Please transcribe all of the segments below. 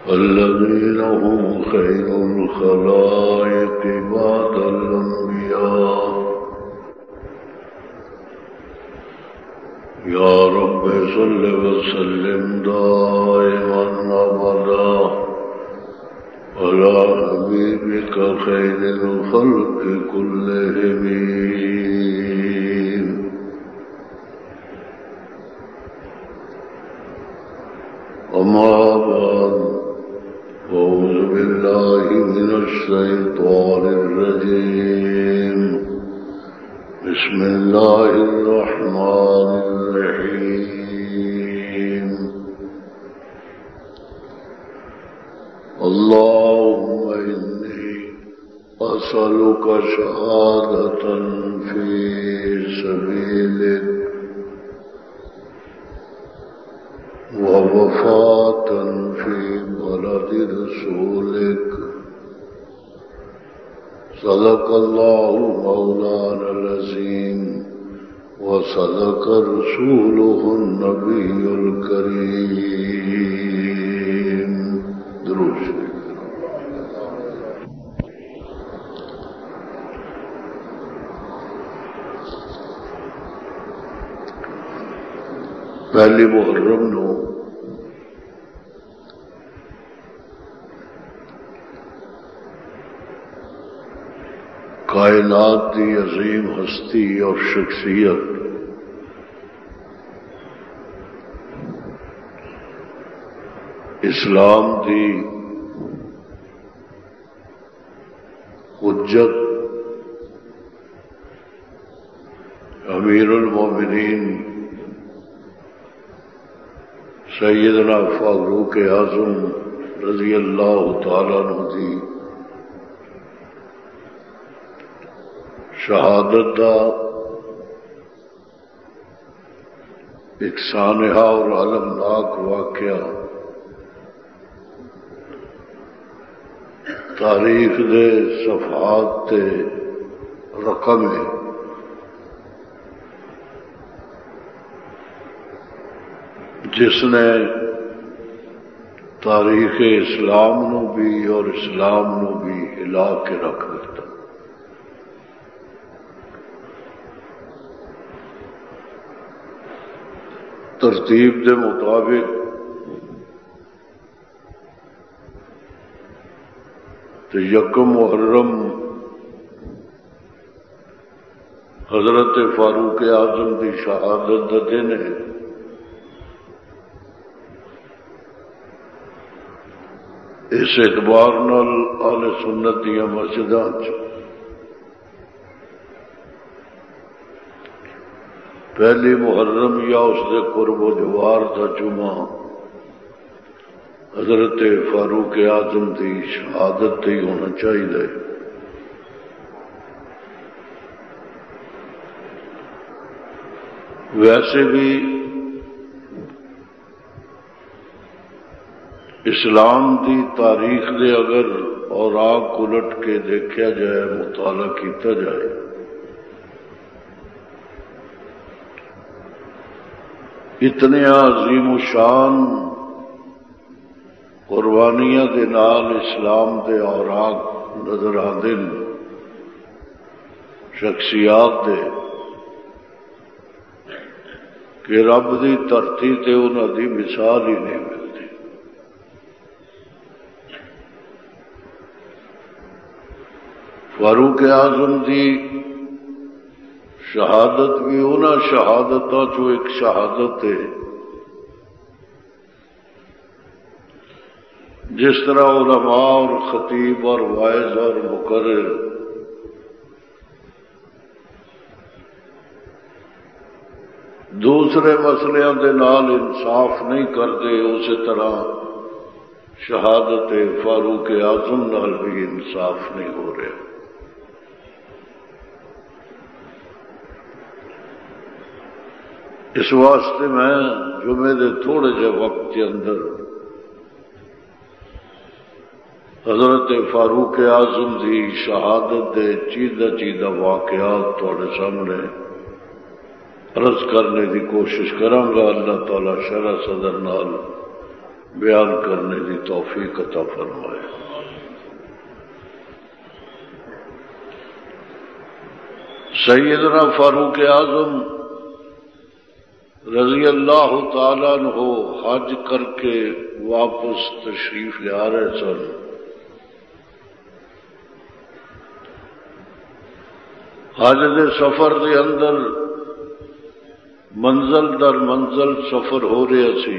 الذين هم خير الخلائق بعد الأنبياء. يا رب صل وسلم دائما أبدا على حبيبك خير الخلق كلهم. أما بعد، أعوذ بالله من الشيطان الرجيم. بسم الله الرحمن الرحيم. اللهم إني أسألك شهادة في سبيلك ووفاة في بلد رسولك. صدق الله مولانا العظيم وصدق رسوله النبي الكريم. درود شریف. پہلی محرم نو کائنات دی عظیم ہستی اور شخصیت اسلام دی حجت امیر المومنین سیدنا فاروق اعظم رضی اللہ تعالیٰ عنہ دی شہادت دا ایک سانحہ اور المناک واقعہ تاریخ دے صفحات تے رقم ہے. جس نے تاریخ اسلام نو بھی اور اسلام نو بھی ہلا کے رکھ دیتا. ترتیب دے مطابق تو یکم محرم حضرت فاروق اعظم کی شہادت دا دن ہے. اس اعتبار نال اہل سنت دیا مسجداں پہلی محرم یا اس دے قرب و جوار دا جمعہ حضرت فاروق اعظم کی شہادت تے ہونا چاہیے. ویسے بھی اسلام دی تاریخ دے اگر اوراق الٹ کے دیکھا جائے، مطالعہ کیتا جائے، اتنے عظیم و شان قربانیاں دے نال اسلام دے اوراق نظر آتے ہیں شخصیات دے کہ رب دی دھرتی تے انہاں دی مثال ہی نہیں ملتی. فاروق اعظم دی شہادت بھی انہاں شہادتاں چو ایک شہادت ہے جس طرح علماء اور خطیب اور واعظ اور مقرر دوسرے مسئلے دے نال انصاف نہیں کرتے، اسی طرح شہادت فاروق اعظم نال بھی انصاف نہیں ہو رہا. اس واسطے میں جمعے دے تھوڑے جے وقت کے اندر حضرت فاروق اعظم دی شہادت دے چیدہ واقعات تھوڑے سامنے عرض کرنے کی کوشش کراں گا. اللہ تعالی شرح صدر نال بیان کرنے کی توفیق عطا فرمائے۔ سیدنا فاروق اعظم رضی اللہ تعالیٰ عنہ حج کر کے واپس تشریف لے آ رہے سن۔ حج دے سفر دے اندر منزل در منزل سفر ہو رہا سی۔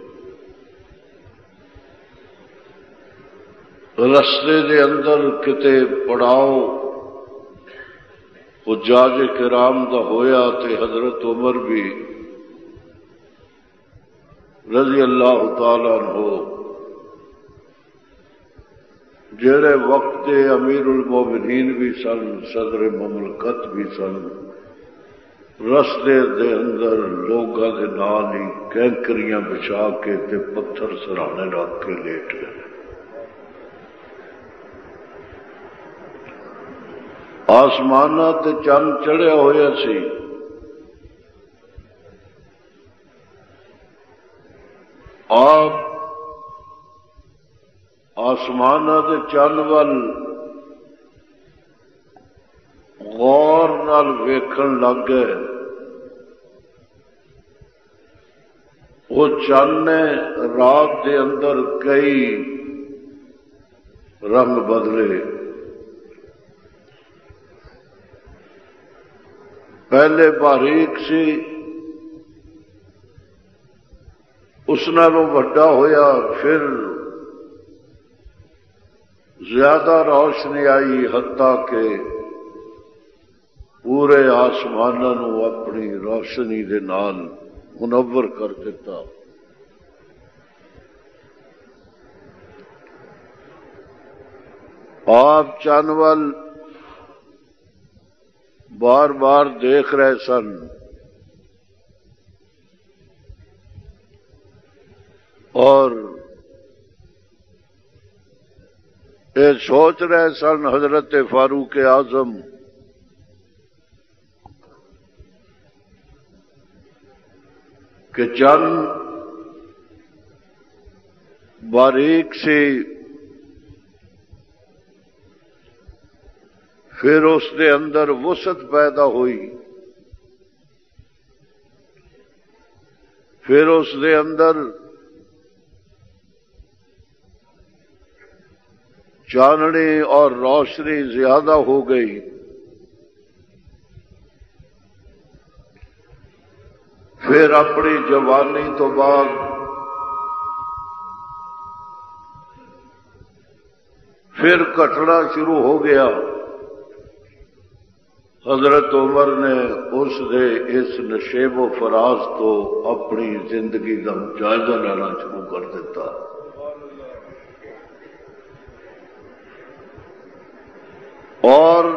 رستے دے اندر کتے پڑاؤ حجاج کرام دا ہویا تے حضرت عمر بھی رضی اللہ تعالیٰ عنہ جڑے وقت امیر المومنین بھی سن، صدر مملکت بھی سن، رستے دے اندر لوگاں دے نال ہی کینکریاں بچھا کے تے پتھر سرانے رکھ کے لیٹ گئے۔ آسماناں تے چند چڑھیا ہویا سی۔ آپ آسماناں تے چند ول غور نال ویکھن لگ گئے۔ وہ چند نے رات دے اندر کئی رنگ بدلے۔ پہلے باریک سی، اس نالوں وڈا ہویا، پھر زیادہ روشنی آئی، حتیٰ کہ پورے آسمانوں اپنی روشنی دے نال منور کر دیتا۔ آپ چند ول بار بار دیکھ رہے سن اور یہ سوچ رہے سن حضرت فاروق اعظم کہ چند باریک سی، پھر اس دے اندر وسعت پیدا ہوئی، پھر اس دے اندر چاننی اور روشنی زیادہ ہو گئی۔ پھر اپنی جوانی تو بعد پھر کٹنا شروع ہو گیا۔ حضرت عمر نے اس دے اس نشیب و فراز تو اپنی زندگی کا جائزہ لینا شروع کر دیتا۔ اور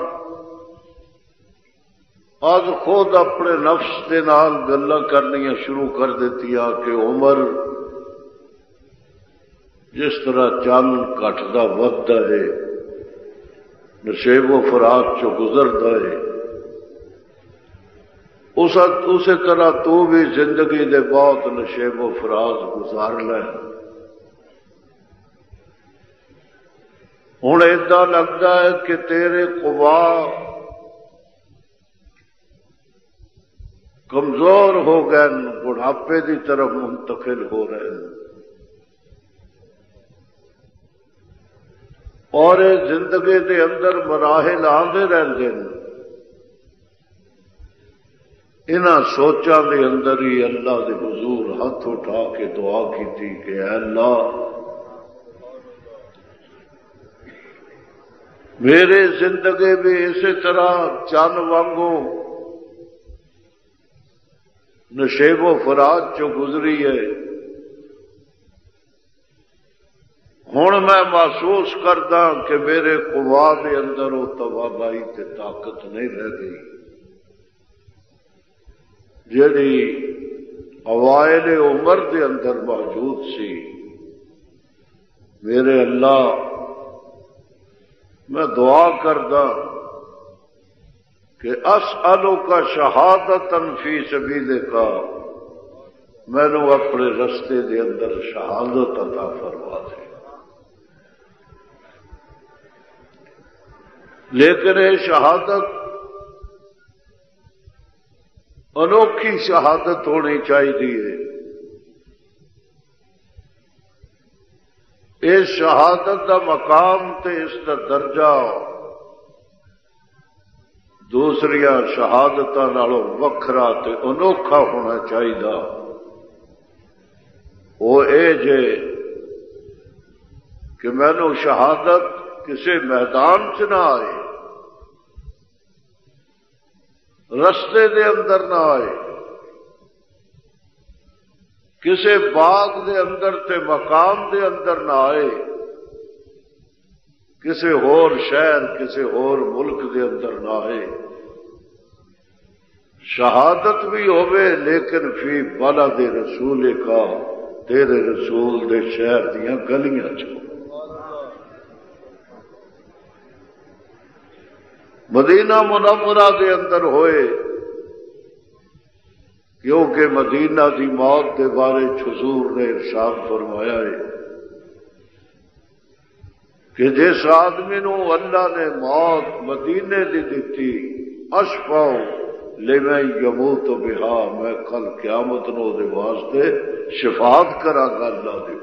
آج خود اپنے نفس کے نال گلاں کرنیاں شروع کر دیتی کہ عمر جس طرح چند کٹدا ودتا ہے، نشیب و فراز چو گزرتا ہے، اسی طرح تو بھی زندگی دے بہت نشیب و فراز گزار لے۔ ہوں ایسا لگتا ہے کہ تیرے قوا کمزور ہو گئے، بڑھاپے کی طرف منتقل ہو رہے ہیں، اور زندگی دے اندر مراحل آتے رہتے ہیں۔ انہاں سوچاں دے اندر ہی اللہ دے حضور ہاتھ اٹھا کے دعا کی تھی کہ اے اللہ میرے زندگی بھی اسی طرح چند وانگو نشیب و فراز چو گزری ہے۔ ہن میں محسوس کردا کہ میرے قوا دے اندر وہ توانائی تے طاقت نہیں رہ گئی جڑی اوائل عمر دے اندر موجود سی۔ میرے اللہ میں دعا کردا کہ اسألک شہادۃ فی سبیلک، مینو اپنے رستے دے اندر شہادت عطا فرما دے. لیکن یہ شہادت انوکھی شہادت ہونی چاہیے. اس شہادت کا مقام تے اس کا درجہ دوسری شہادتوں نالوں وکھرا تے انوکھا ہونا چاہیے. وہ جے کہ مینو شہادت کسی میدان چ نہ آئے، رستے دے اندر نہ آئے، کسی باغ دے اندر تے مقام دے اندر نہ آئے، کسی ہور شہر کسی ہور ملک دے اندر نہ آئے. شہادت بھی ہوئے لیکن فی بلد رسول کا، تیرے رسول دے شہر دیاں گلیاں چ مدینہ منورہ دے اندر ہوئے، کیونکہ مدینہ دی موت کے بارے حضور نے ارشاد فرمایا ہے کہ جس آدمی نو اللہ نے موت مدینے دی دیتی، اشفع لمن یموت بہا، میں کل قیامت نو دے واسطے شفاعت کرا گا اللہ دے.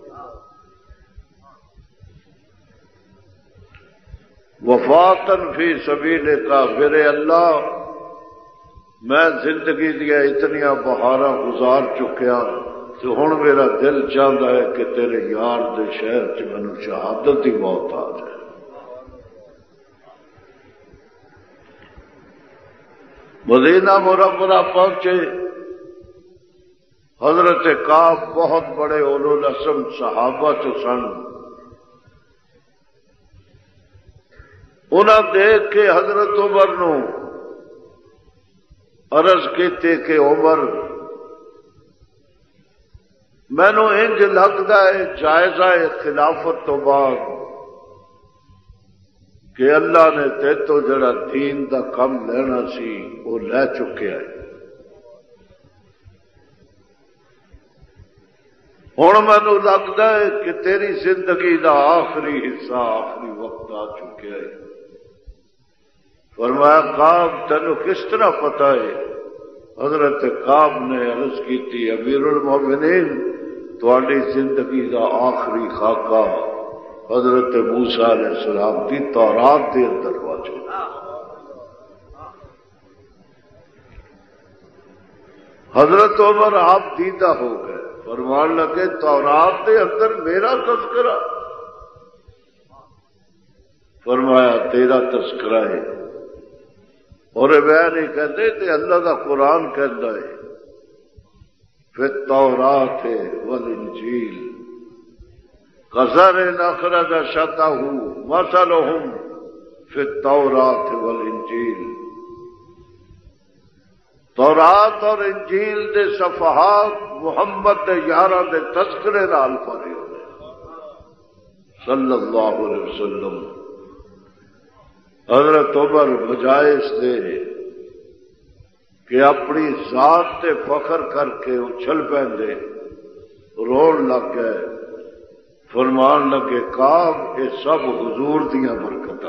وفاتن فی سبیلک، میرے اللہ میں زندگی دیا اتنیا بہاراں گزار چکیا تو ہن میرا دل چاہتا ہے کہ تیرے یار دے شہر چ مینوں شہادت کی موت آ جائے. مدینہ منورہ پہنچے، حضرت کعب بہت بڑے اولو العزم صحابہ چ سن. انہاں دیکھ کے حضرت عمر نو عرض کیتے کہ عمر مینو انج لگتا ہے جائزہ خلافت تو بعد کہ اللہ نے تیتو جڑا دین دا کم لینا سی وہ لے چکے ہے. ہن مینو لگتا ہے کہ تیری زندگی دا آخری حصہ آخری وقت آ چکے ہے. فرمایا کعب تینو کس طرح پتا ہے؟ حضرت کعب نے عرض کی تھی امیر المومنین تہاڈی زندگی دا آخری خاکہ حضرت موسیٰ علیہ السلام کی تورات دے اندر موجود. حضرت عمر آپ دیدہ ہو گئے، فرمان لگے تورات دے اندر میرا تذکرہ؟ فرمایا تیرا تذکرہ ہے. اور میں نہیں کہتے تے اللہ کا قرآن کہتا ہے فی التوراۃ والانجیل کزرع اخرج شطأہ مثلہم فی التوراۃ والانجیل. تورات اور انجیل دے صفحات محمد دے یاراں دے تذکرے نال بھرے ہوئے صلی اللہ علیہ وسلم. حضرت عمر بجائے اس دے کہ اپنی ذات تے فخر کر کے اچھل پہندے رون لگ گئے. فرمان لگے کعب یہ سب حضور دیاں برکتاں.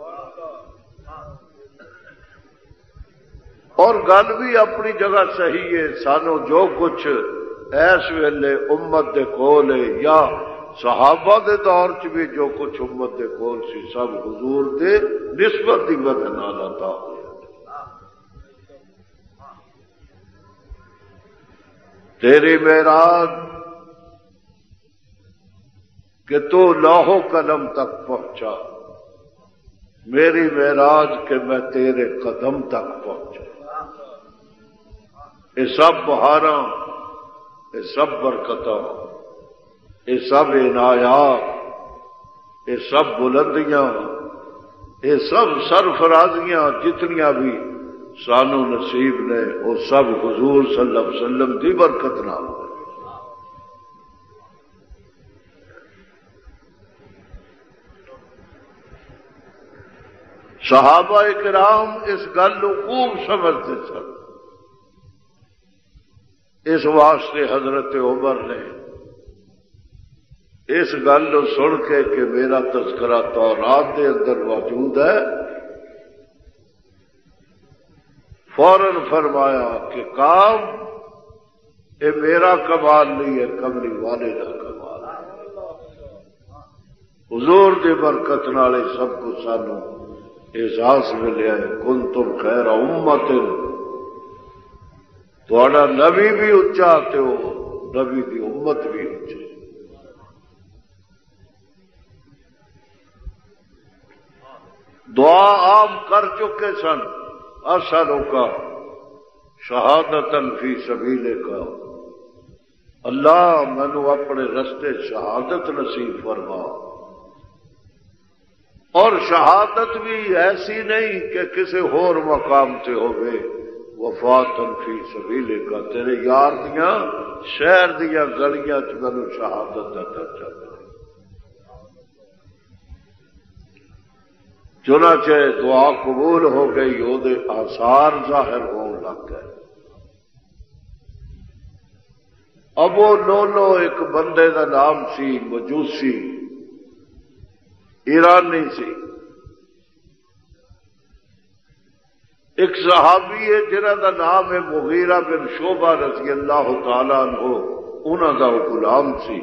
اور گل بھی اپنی جگہ صحیح ہے. سانو جو کچھ اس ویلے امت دے کول ہے یا صحابہ دے دور چ بھی جو کچھ امت دے کول سی سب حضور دے نسبت دی وجہ نال عطا ہویا. تیری معراج کہ تو لوح قلم تک پہنچا، میری معراج کہ میں تیرے قدم تک پہنچا. یہ سب بہاراں، یہ سب برکتاں، یہ سب عنایات، یہ سب بلندیاں، یہ سب سرفرازیاں جتنیاں بھی سانو نصیب نے وہ سب حضور صلی اللہ علیہ وسلم کی برکت نال. صحابہ کرام اس گل کو خوب سمجھتے سن. اس واسطے حضرت عمر نے اس گل کو سن کے کہ میرا تذکرہ تورات کے اندر موجود ہے، فوراً فرمایا کہ کام یہ میرا کمال نہیں ہے، کملی والے کا کمال ہے۔ حضور دی برکت نالے سب کو سانو احساس ملیا ہے، کنتم خیر امت، تھوڑا نبی بھی اچا تے ہو نبی دی امت بھی اچھی۔ دعا عام کر چکے سن، اسالک شہادت فی سبیلک، اللہ مینو اپنے رستے شہادت نصیب فرما، اور شہادت بھی ایسی نہیں کہ کسی ہور مقام سے ہوئے، وفات فی سبیلک، تیرے یار دیاں شہر دیاں گلیاں چ مینو شہادت کا درجہ ملے۔ چنانچہ دعا قبول ہو گئی، وہ آثار ظاہر ہون لگ گئے۔ ابو لولو ایک بندے کا نام سی، مجوسی ایرانی سی، ایک صحابی ہے جنہ کا نام ہے مغیرہ بن شعبہ رضی اللہ تعالی عنہ، انہوں کا وہ غلام سی۔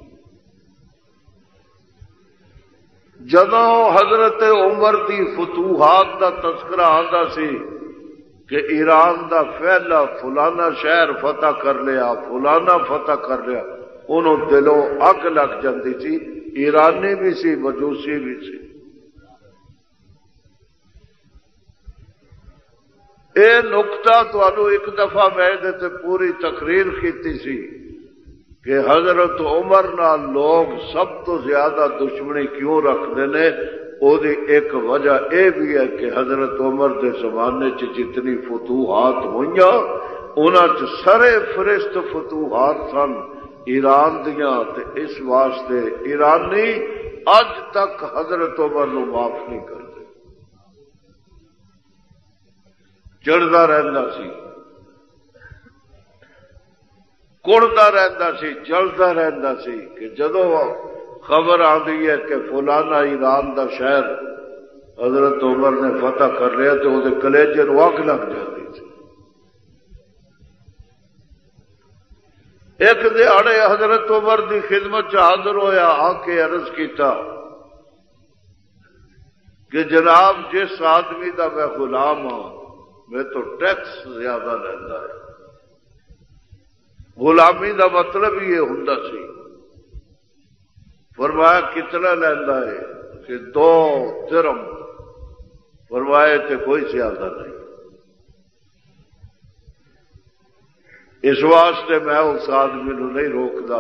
جدوں حضرت عمر دی فتوحات دا تذکرہ آندا سی کہ ایران دا پہلا فلانا شہر فتح کر لیا، فلانا فتح کر لیا، انہوں دلوں اگ لگ جاندی سی، ایرانی بھی سی مجوسی بھی سی۔ اے نقطہ تانوں ایک دفعہ میں تے پوری تقریر کیتی سی کہ حضرت عمر نال لوگ سب تو زیادہ دشمنی کیوں رکھتے ہیں، وہ ایک وجہ یہ بھی ہے کہ حضرت عمر دے زمانے چ جتنی فتوحات ہوئیاں انہاں چ سرے فرست فتوحات سن ایران دیاں، تے اس واسطے ایرانی اج تک حضرت عمر نو معاف نہیں کرتے، چڑھتا رہندا سی، کڑتا رہندا سی، جلدا رہندا سی کہ جدوں خبر آتی ہے کہ فلانا ایران دا شہر حضرت عمر نے فتح کر لیا تو وہ کلیجے نو اگ لگ جاتی تھی۔ ایک دیہڑے حضرت عمر دی خدمت حاضر ہویا، آ کے عرض کیتا کہ جناب جس آدمی دا میں غلام ہاں میں تو ٹیکس زیادہ لینا ہے۔ غلامی دا مطلب یہ ہوندا سی۔ فرمایا کتنا لینا ہے کہ 2 درم، فرمایا تے کوئی زیادہ نہیں۔ اس واسطے میں اس آدمی نو نہیں روکدا،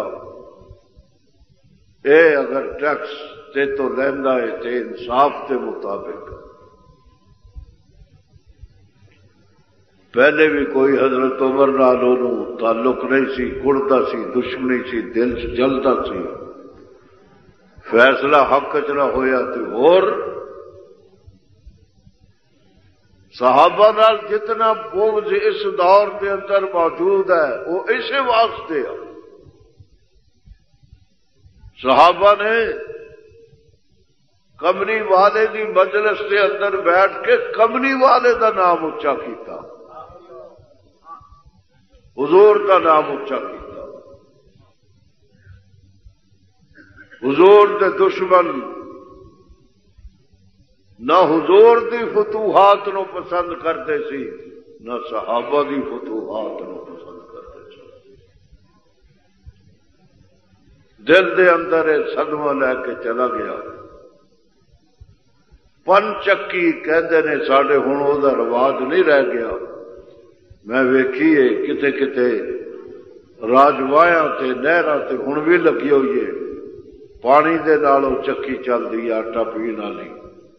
اے اگر ٹیکس تے تو لینا ہے تے انصاف کے مطابق۔ پہلے بھی کوئی حضرت عمر نال انہوں تعلق نہیں سی، کڑتا سی، دشمنی سی، دل جلدا سی، فیصلہ حق چ نہ ہویا تو اور صحابہ نال جتنا بغض اس دور کے اندر موجود ہے وہ اسی واسطے ہے۔ صحابہ نے کملی والے دی مجلس کے اندر بیٹھ کے کملی والے دا نام اچا کیتا، حضور کا نام اچا کیتا۔ حضور دے دشمن نہ حضور دی فتوحات نو پسند کرتے سی، نہ صحابہ دی فتوحات نو پسند کرتے سی۔ دل دے اندر صدمہ لے کے چلا گیا۔ پن چکی کہندے نے ساڈے ہن او دا رواج نہیں رہ گیا، میں ویکھیے کتے کتے راجوایا تے نہراں تے ہن بھی لگی ہوئی ہے، پانی دے نالوں چکی چلدی آٹا پین والی۔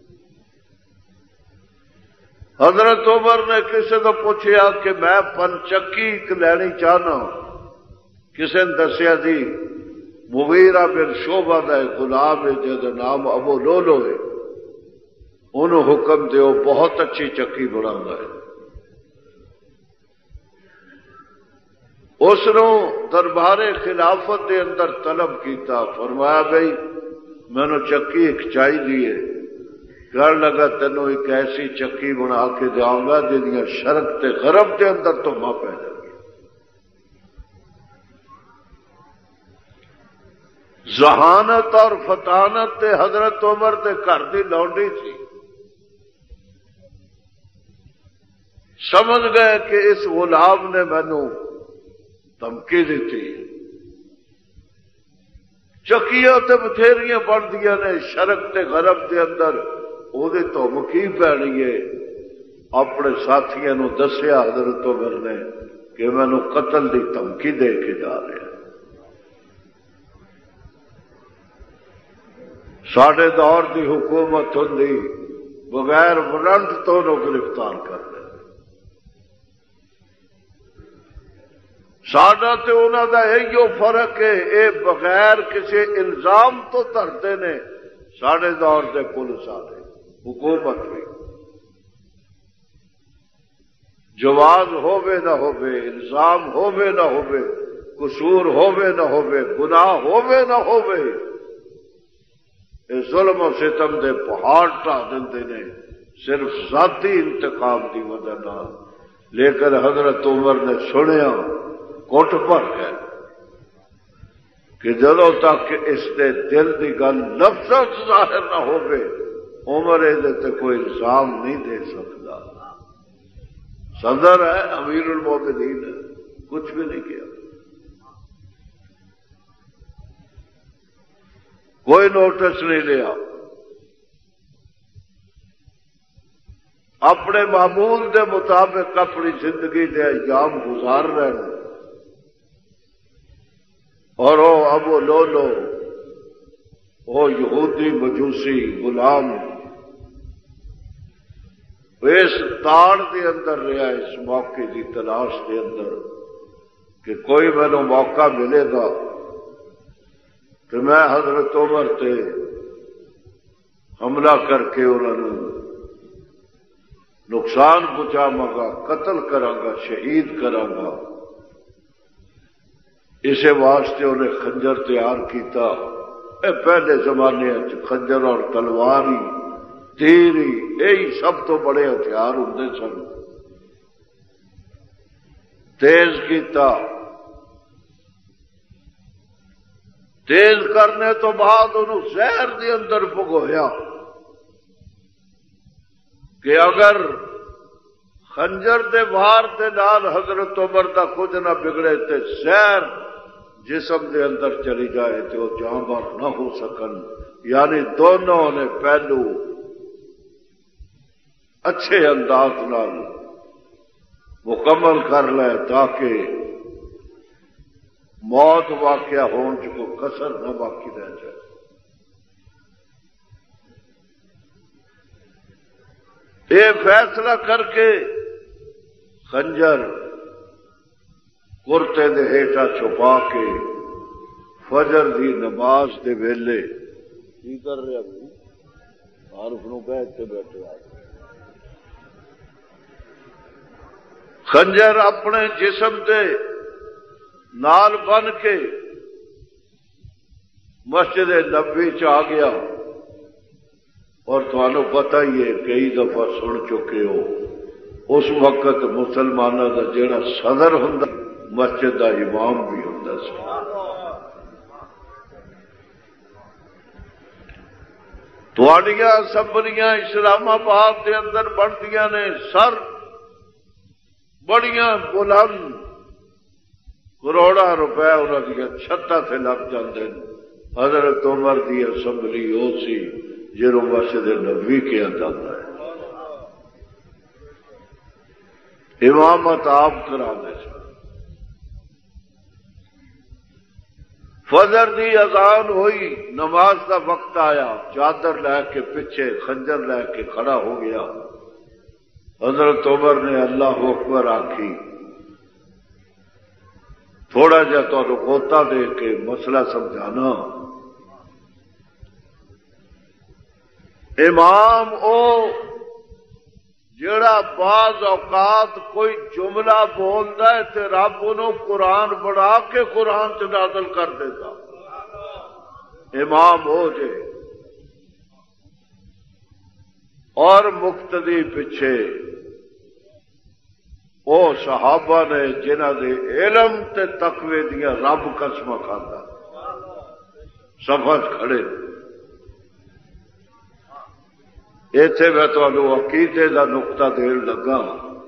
حضرت عمر نے کسی تو پوچھا کہ میں پن چکی لینی چاہنا، کسی نے دسیا جی مغیرہ بن شعبہ دا غلام ہے جہاں نام ابو لولو ہے، انہوں حکم دیو بہت اچھی چکی بنا ہے۔ اس دربار خلافت دے اندر طلب کیتا، فرمایا بھائی مینو چکی ایک چاہیے، کہنے لگا تینوں ایک ایسی چکی بنا کے داؤں گا جہاں شرق تے غرب دے اندر تو ماں پی جائے گی۔ ذہانت اور فطانت تے حضرت عمر دے گھر دی لونڈی تھی، سمجھ گئے کہ اس غلام نے مینو دھمکی دیتی۔ چکیاں تے بتھیریاں بندیاں نے شرق تے غرب دے اندر، وہ دھمکی پینی ہے۔ اپنے ساتھیوں نو دسیا حضرت عمر نے کہ مینو قتل دی دھمکی دے کے جا رہے ہیں۔ ساڈے دور دی حکومت ہوندی بغیر وارنٹ تو نو گرفتار کر دے۔ ساڈا تے انہاں دا ایو فرق ہے، اے بغیر کسی الزام تو دھرتے نے۔ ساڈے دور دے پولیس والے حکومت بھی جواز ہووے نہ ہووے، الزام ہووے نہ ہووے، قصور ہووے نہ ہووے، گناہ ہووے نہ ہووے، اے ظلم و ستم دے پہاڑ ٹھا دیندے نے صرف ذاتی انتقام دی وجہ نال۔ لیکن حضرت عمر نے سنیا کٹ بھر گئے کہ جدوں تک اس دے دل دی گل لفظاں ظاہر نہ ہووے عمر تے کوئی الزام نہیں دے سکتا۔ صدر ہے، امیر المومنین ہے، کچھ بھی نہیں کیا، کوئی نوٹس نہیں لیا، اپنے معمول دے مطابق اپنی زندگی دے ایام گزار رہے ہیں۔ اور وہ ابو لولو، وہ یہودی مجوسی غلام اس تاڑ دے اندر رہا، اس موقع دی تلاش دے اندر کہ کوئی مینوں موقع ملے گا کہ میں حضرت عمر تے حملہ کر کے انہوں نے نقصان پہنچاواں گا، قتل کراں گا، شہید کراں گا۔ اسے واسطے انہیں خنجر تیار کیتا۔ اے پہلے زمانے خنجر اور تلوار ہی، تیر ہی، یہی سب تو بڑے ہتھیار ہوندے سن۔ تیز کیتا، تیز کرنے تو بعد انہوں زہر دے اندر پگویا کہ اگر خنجر دے وار دے نال حضرت عمر دا کچھ نہ بگڑے تے زہر جسم دے اندر چلی جائے تو وہ جاں بار نہ ہو سکن۔ یعنی دونوں نے پہلو اچھے انداز نال مکمل کر لے تاکہ موت واقعہ ہون کو کسر نہ باقی رہ جائے۔ یہ فیصلہ کر کے خنجر کرتے دے ہیٹا چھپا کے فجر دی نماز دے ویلے کی کر رہے ابھی عارف نو کہہ کے بیٹھے آ خنجر اپنے جسم دے نال بن کے مسجد نبوی چ آ گیا۔ اور تمہیں پتہ ہی ہے کئی دفعہ سن چکے ہو، اس وقت مسلمانوں کا جڑا صدر ہوں مسجد کا امام بھی ہوں سی۔ تھوڑیاں اسمبلیاں اسلام آباد کے اندر بنتی نے، سر بڑیاں بلند، کروڑا روپے انہوں دیا چھتاں سے لگ جاندے ہیں۔ حضرت عمر دی اسمبلی وہ سی جنہوں مسجد نبوی کیا جاتا ہے، امامت آپ کرا دے سن۔ فجر دی اذان ہوئی، نماز کا وقت آیا، چادر لے کے پیچھے خنجر لے کے کھڑا ہو گیا۔ حضرت عمر نے اللہ اکبر آکھی، تھوڑا جا تو غوطہ دے کے مسئلہ سمجھانا۔ امام او جڑا بعض اوقات کوئی جملہ بولتا ہے تے رب انہوں قرآن بڑھا کے قرآن سے نازل کر دیتا امام ہو جائے اور مقتدی پیچھے وہ صحابہ نے جنہ دے علم تے تقوی دیا رب قسم کھاتا صفحہ کھڑے ایتھے میں تمہیں عقیدے کا نقطہ دین لگا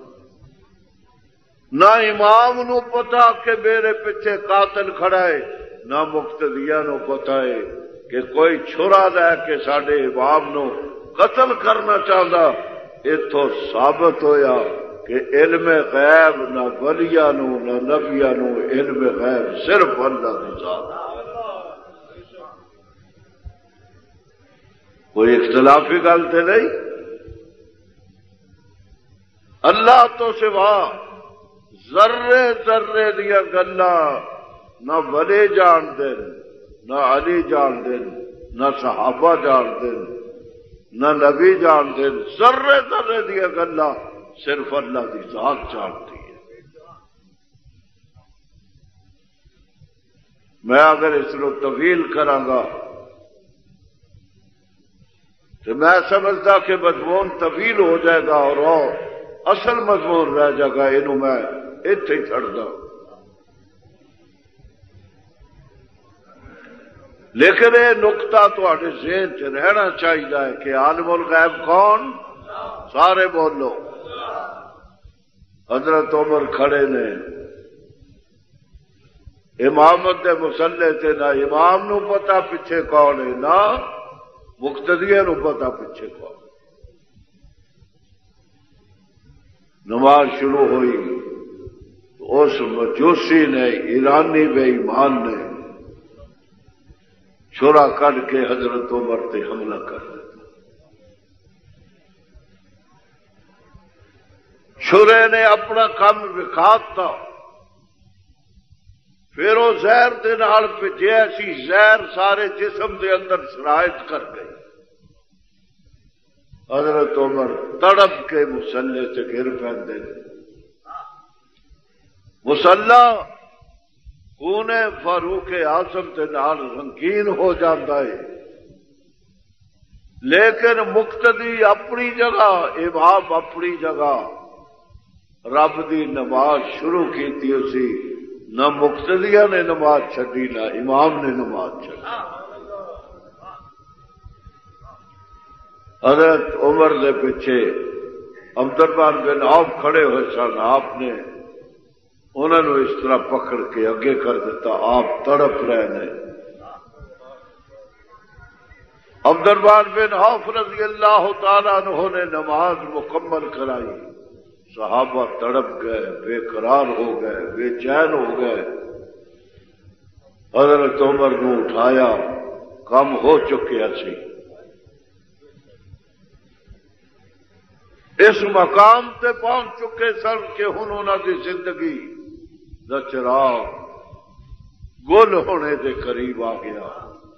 نہ امام نو پتا کہ میرے پیچھے قاتل کھڑا ہے نہ مقتدیاں نو پتا ہے کہ کوئی چھرا لے کے ساڈے امام نو قتل کرنا چاہتا اتوں ثابت ہویا کہ علم غیب نہ ولیاں نو نہ نبیاں نو علم غیب صرف اللہ کی ذات کوئی اختلافی گل تو نہیں اللہ تو سوا ذرے ذرے دیا گلا نہ ولی جان دین نہ علی جان دین نہ صحابہ جان دین نہ نبی جان دین ذرے ذرے دیا گلا صرف اللہ کی ذات جانتی ہے میں اگر اس کو طویل کراں تو میں سمجھتا کہ مضمون طویل ہو جائے گا اور اصل مضمون رہ جائے گا یہ میں اتنے ہی چھڑتا لیکن یہ نقطہ تھوڑے ذہن چ رہنا چاہیے کہ عالم الغیب کون سارے بولو حضرت عمر کھڑے نے امامت دے مسلے سے نہ امام نو پتا پیچھے کون ہے نہ مقتدیاں نو پتا پیچھے کون نماز شروع ہوئی تو اس مجوسی نے ایرانی بے ایمان نے چھرا کر کے حضرت عمر تے حملہ کر دیا چھرے نے اپنا کام وکھاتا پھر وہ زہر دے نال بھجیا سی زہر سارے جسم دے اندر سرایت کر گئی حضرت عمر تڑپ کے مسلے سے گر پہ مسلح خون فاروق اعظم کے نال رنگین ہو جاتا ہے لیکن مقتدی اپنی جگہ امام اپنی جگہ رب دی نماز شروع کی اسی نہ مقتدیہ نے نماز چھڈی نہ امام نے نماز چھڈی حضرت عمر کے پیچھے عبد الرحمن بن عوف کھڑے ہوئے سن آپ نے انہوں نے اس طرح پکڑ کے اگے کر دیتا آپ تڑپ رہے ہیں عبد الرحمن بن عوف رضی اللہ تعالیٰ عنہ نے نماز مکمل کرائی صحابہ تڑپ گئے بے قرار ہو گئے بے چین ہو گئے حضرت عمر نے اٹھایا کم ہو چکے سی اس مقام تے پہنچ چکے سن کہ ہن انہاں دی زندگی دا چراغ گل ہونے دے قریب آ گیا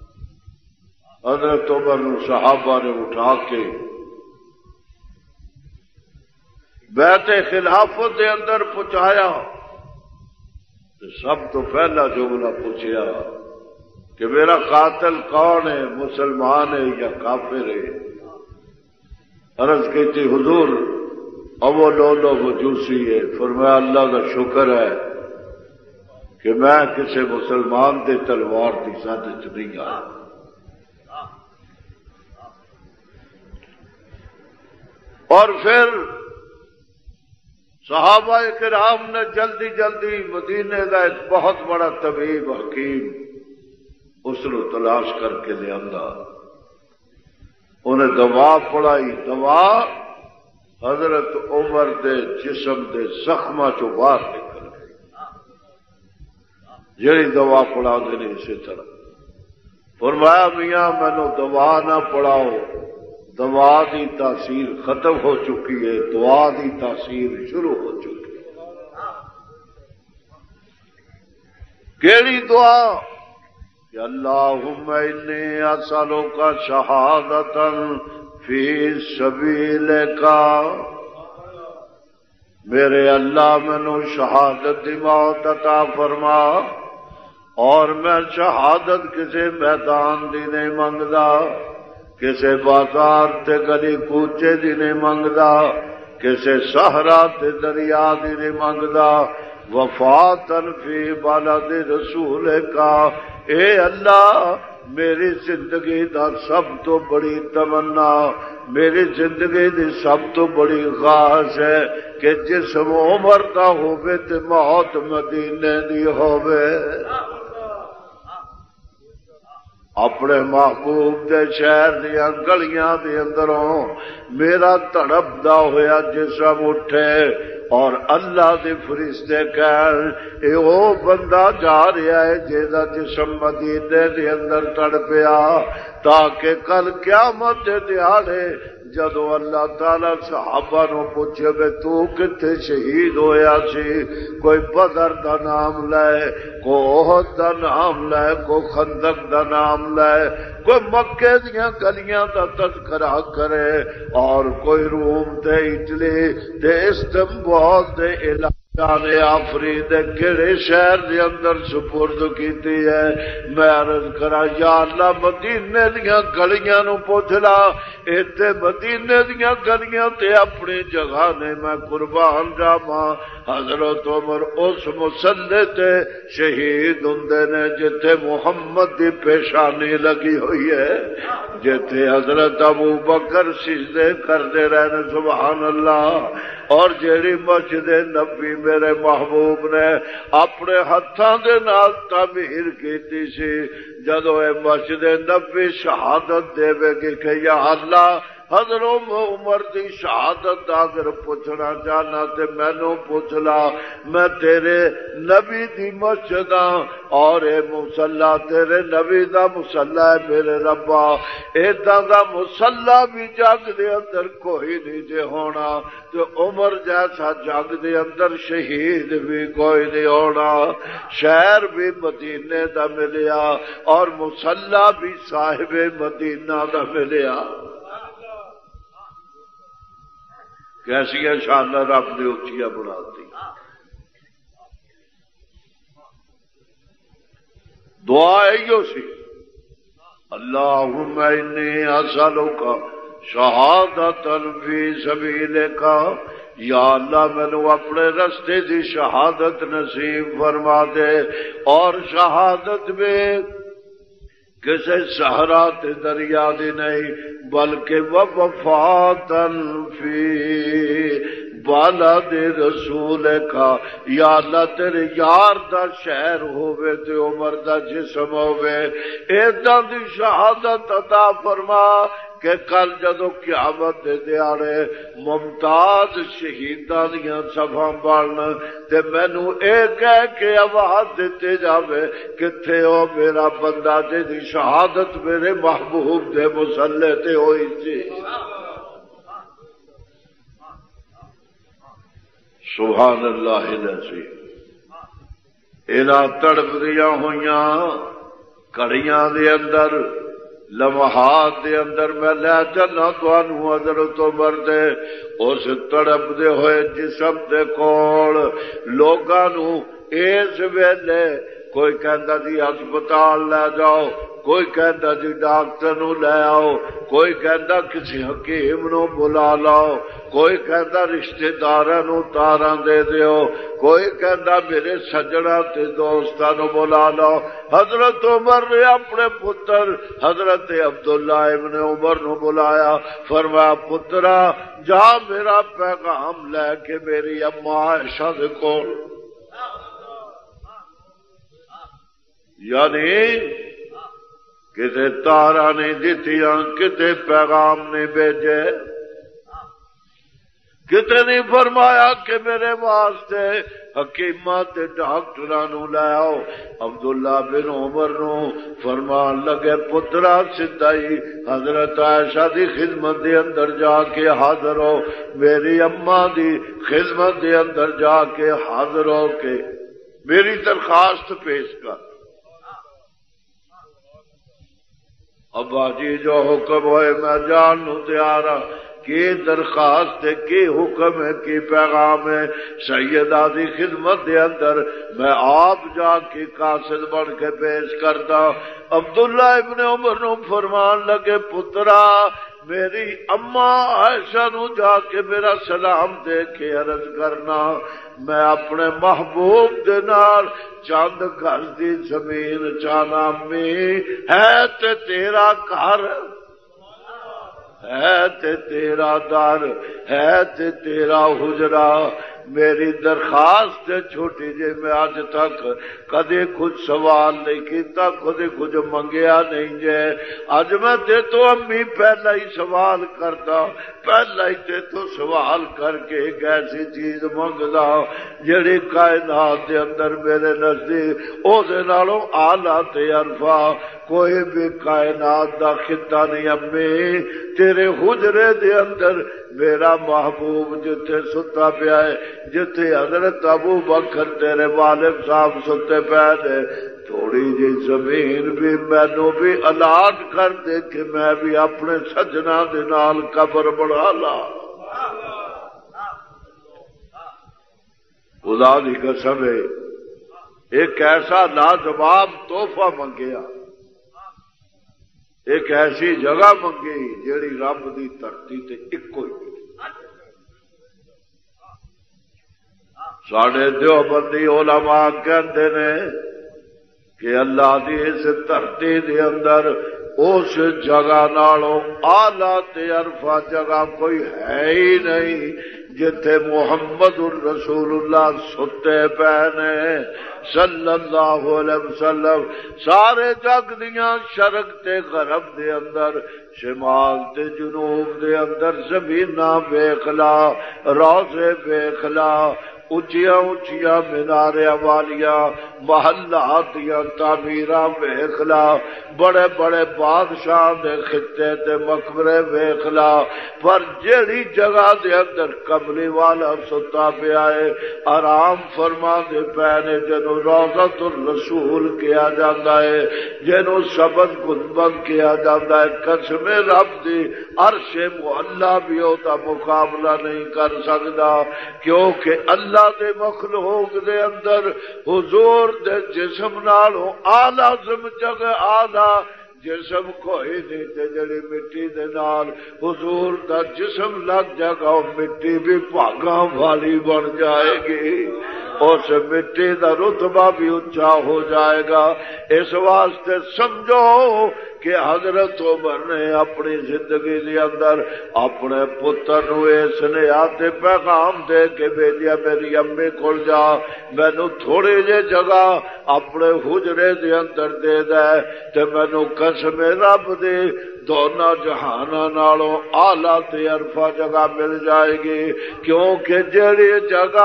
حضرت عمر نے صحابہ نے اٹھا کے بیت خلافت دے اندر پہنچایا تو سب تو پہلا جملہ پوچھیا کہ میرا قاتل کون ہے مسلمان ہے یا کافر ہے عرض کی تھی حضور ابو لولو مجوسی ہے فرمایا اللہ کا شکر ہے کہ میں کسی مسلمان دے تلوار کی سازش نہیں آیا اور پھر صحابہ کرام نے جلدی جلدی مدینے کا ایک بہت بڑا طبیب حکیم اس کو تلاش کر کے لیا انہیں دوا پڑائی دوا حضرت عمر دے جسم دے زخماں چو باہر نکل گئی جڑی دوا پڑا دے اسی طرح فرمایا میاں مینو دوا نہ پڑاؤ دوا دی تاثیر ختم ہو چکی ہے دعا دی تاثیر شروع ہو چکی ہے کیڑی دعا کہ اللہم انی اسألک شہادتا فی سبیلک میرے اللہ مینوں شہادت دی موت عطا فرما، اور میں شہادت کسی میدان دی نہیں منگدا، کسی بازار تے گلی کوچے دی نہیں منگدا، کسی صحرا تے دریا دی نہیں منگدا، وفاتن فی بلد رسول کا۔ اے اللہ میری زندگی دا سب تو بڑی تمنا، میری زندگی دی سب تو بڑی خواہش ہے کہ جسم عمر دا ہووے تے موت مدینے دی ہووے۔ اپنے محبوب دے شہر دیا گلیاں دے اندروں میرا تڑپدا ہویا جسم اٹھے اور اللہ دے فرشتے کہن اے او بندہ جا رہا ہے جیدا جسم مدینے دے اندر تڑپیا، تاکہ کل قیامت دے دیہاڑے جدو اللہ تعالی صحابہ نو پوچھے بے تو کتے شہید ہویا سی، کوئی بدر دا نام لائے، کوئی احد دا نام لائے، کوئی خندق دا نام لائے، کوئی مکے دیاں گلیاں دا تذکرہ کرے، اور کوئی روم تے اٹلی تے استنبول تے علاقے جانے آفرید کہڑے شہر دے اندر سپرد کیتی ہے، میں عرض کرا یا اللہ مدینے دیاں گلیاں نو پوچھ لا، ایتھے مدینے دیاں گلیاں تے اپنی جگہ نے میں قربان جاواں۔ حضرت عمر اس مسلح تے شہید ہوندے نے جتھے محمد دی پیشانی لگی ہوئی ہے، جتھے حضرت ابو بکر سجدے کردے رہنے سبحان اللہ، اور جیڑی مسجد نبی میرے محبوب نے اپنے ہتھاں دے نال تعمیر کیتی سی، جدو اے مسجد نبی شہادت دے گی کہ یا اللہ حضرت عمر دی شہادت اگر پوچھنا چاہنا تے مینوں پوچھ لا، میں تیرے نبی دی مسجد ہاں اور اے مصلی تیرے نبی دا مصلی ہے میرے ربا، ایداں دا مصلی بھی جگ دے اندر کوئی نہیں جے ہونا تے عمر جیسا جگ دے اندر شہید بھی کوئی نہیں ہونا۔ شہر بھی مدینے دا ملیا اور مصلی بھی صاحب مدینہ دا ملیا۔ کیسیا شان رب نے اچھیا بنا دی۔ دعا ایو سی اللہم انی اسألک شہادت فی سبیلک، یا اللہ مینوں اپنے رستے دی شہادت نصیب فرما دے، اور شہادت میں کسی صحرا تے دریا دی نہیں بلکہ وفاتن فی بلد رسول کا، یا اللہ تیرے یار دا شہر ہووے تے عمر دا جسم ہووے، ایداں دی شہادت عطا فرما کہ کل جدو قیامت دے دیاڑے ممتاز شہیداں دیاں صفاں بن تے مینوں اے کہہ کے آواز دیتے جاوے کتھے ہو میرا بندہ جے دی شہادت میرے محبوب دے مصلی تے ہوئی سی۔ سبحان اللہ العظیم۔ انہاں تڑپ دیاں ہویاں کڑیاں دے اندر لمحات دے اندر میں لے چلنا تانوں حضرت عمر دے اس تڑپ دے ہوئے جسم دے کول لوگاں نوں اس ویلے کوئی کہندا جی ہسپتال لے جاؤ، کوئی کہندا جی ڈاکٹر نو لے آؤ، کوئی کہندا کسی حکیم نو بلا لاؤ، کوئی کہندا رشتہ داراں نو تاراں دے دیو، کوئی کہندا میرے سجنا تے دوستاں نو بلا لاؤ۔ حضرت عمر نے اپنے پتر حضرت عبداللہ ابن عمر نو بلایا، فرمایا پترا جا میرا پیغام لے کے میری اما عائشہ دے کول، یعنی کتے تارا نہیں دیتیاں، کتے پیغام نہیں بھیجے، کتے نہیں فرمایا کہ میرے واسطے حکیماں تے ڈاکٹراں نو لے آؤ۔ عبداللہ بن عمر نو فرمان لگے پترا سدائی حضرت عائشہ دی خدمت دے اندر جا کے حاضر ہو، میری اماں دی خدمت دے اندر جا کے حاضر ہو کے میری درخواست پیش کر۔ ابا جی جو حکم ہوئے میں جان نو تیار ہاں، کی درخواست ہے، کی حکم ہے، کی پیغام ہے سیدہ دی خدمت دے اندر میں آپ جا کے قاصد بن کے پیش کرتا۔ عبداللہ ابن عمر نو فرمان لگے پترا میری اماں عائشہ نو جا کے میرا سلام دے کے عرض کرنا میں اپنے محبوب دے نال چند گز دی زمین چاہنا میں ہے تے تیرا گھر ہے تے تیرا در ہے تے تیرا حجرہ میری درخواست چھوٹی جی میں آج تک کدے کچھ سوال نہیں کیتا کدے کچھ منگیا نہیں جے اج میں تے تو امی پہلا ہی سوال کرتا پہلا ہی تے تو سوال کر کے ایک ایسی چیز منگدا جڑی کائنات دے اندر میرے نزدیک او دے نالوں اعلیٰ تے عرفا کوئی بھی کائنات دا خطہ نہیں امی تیرے حجرے دے اندر میرا محبوب جتھے ستا پیا ہے جتھے حضرت ابو بکر تیرے والد صاحب ستے پے نے تھوڑی جی زمین بھی مینوں بھی الاٹ کر دے کہ میں بھی اپنے سجنا دے نال قبر بنا لا خدا دی قسم ہے ایک ایسا لاجواب تحفہ منگیا ایک ایسی جگہ منگی جیڑی رب دی دھرتی تے اکو ہی ساڈے دیوبندی علماء کہندے نے کہ اللہ دی اس دھرتی دے اندر اس جگہ نالوں اعلیٰ تے عرفہ جگہ کوئی ہے ہی نہیں جتھے محمد الرسول اللہ ستے پے نے صلی اللہ علیہ وسلم سارے جگ دیاں شرق تے غرب دے اندر شمال تے جنوب دے اندر زمیناں ویکھ لا روضے ویکھ لا اچیاں اچیاں میناریاں والیاں محلات دیاں تعمیراں ویکھ لا بڑے بڑے بادشاہ دے خطے تے مقبرے ویکھ لا پر جیڑی جگہ دے اندر کملی والا ستا پیا ہے آرام فرما دے پے نے جنوں روضۃ الرسول کیا جاتا ہے جنوں سبز گنبد کیا جاتا ہے قسم رب دی عرش معلی بھی ہوتا مقابلہ نہیں کر سکتا کیونکہ اللہ دے مخلوق دے اندر حضور دے جسم نالوں اعلی جگہ اعلی جسم کوئی نہیں تے جڑی مٹی دے نال حضور دا جسم لگ جائے گا مٹی بھی بھاگاں والی بن جائے گی اس مٹی دا رتبہ بھی اونچا ہو جائے گا اس واسطے سمجھو کہ حضرت عمر نے اپنی زندگی دے اندر اپنے پتر نو اس نے آتے پیغام دے کے بھیجیا میری امی کول جا مینوں تھوڑی جی جگہ اپنے حجرے دے اندر دے دے تے مینوں قسم رب دے دونوں جہاناں نالوں اعلیٰ تے عرفہ جگہ مل جائے گی کیونکہ جڑی جگہ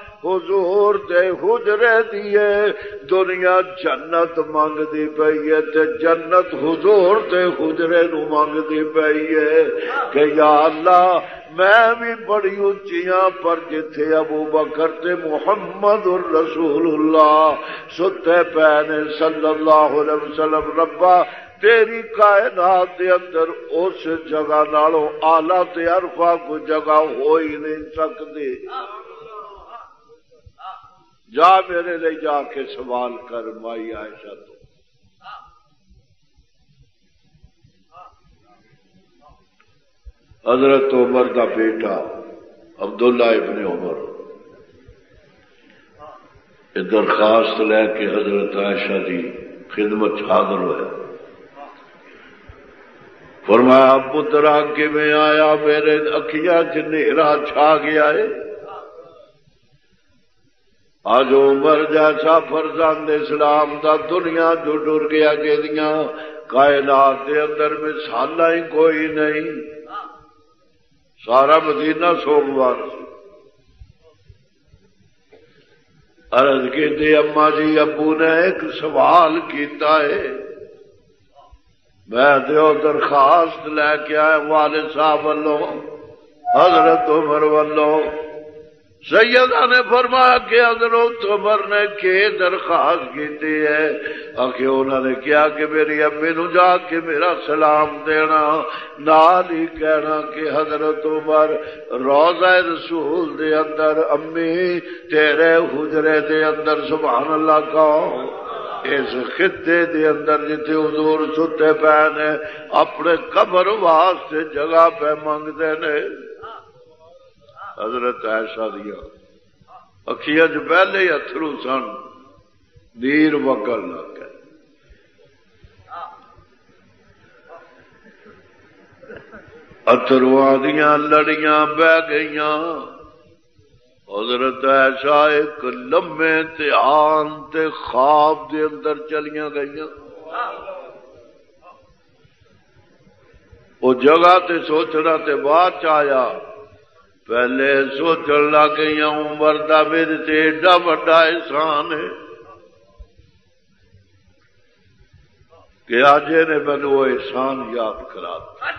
حضور دے حجرے دیے دنیا جنت مانگ دی پئی ہے تے جنت حضور دے حجرے نو مانگ دی پئی ہے کہ یا اللہ میں بھی بڑی اونچیاں پر جتھے ابو بکر تے محمد الرسول اللہ ستے پے نے صلی اللہ علیہ وسلم ربا تیری کائنات دے اندر اس جگہ نالوں اعلیٰ تے عرفہ کو جگہ ہو ہی نہیں سکتی جا میرے لے جا کے سوال کر مائی عائشہ تو حضرت عمر دا بیٹا عبداللہ ابن عمر یہ درخواست لے کے حضرت عائشہ دی خدمت حاضر ہوا فرمایا پترا کہ میں آیا میرے اکھیاں چ نیرا چھا گیا ہے آج عمر جیسا فرزند اسلام دا دنیا جو ڈر گیا گیدیاں کائنات دے اندر مثالاں ہی کوئی نہیں سارا مدینہ سوگوار سی عرض کی اما جی ابو نے ایک سوال کیتا ہے میں دیو درخواست لے کے آیا والد صاحب والوں حضرت عمر والوں سیدہ نے فرمایا کہ حضرت عمر نے کہ درخواست کی ہے کہ انہوں نے کیا کہ میری امی نو جا کے میرا سلام دینا، نال ہی کہنا کہ حضرت عمر روضہ رسول دے اندر امی تیرے حجرے دے اندر سبحان اللہ کہو، اس خطے دے اندر جتھے حضور ستے پے نے اپنے قبر واسطے جگہ پہ منگتے نے۔ حضرت عائشہ دیا اکھیاں چ پہلے ہی اتھرو سن، نیر وگن لگ گئے۔ اتھرواں دیاں لڑیاں بہ گئیاں۔ حضرت عائشہ ایک لمے تے آن تے خواب دے اندر چلیاں گئیاں۔ وہ جگہ تے سوچنا تے بعد چایا، پہلے سوچن لگ گئی عمر دا میرے تے ایڈا بڑا احسان ہے کہ آج نے مینو وہ احسان یاد کرا دیا۔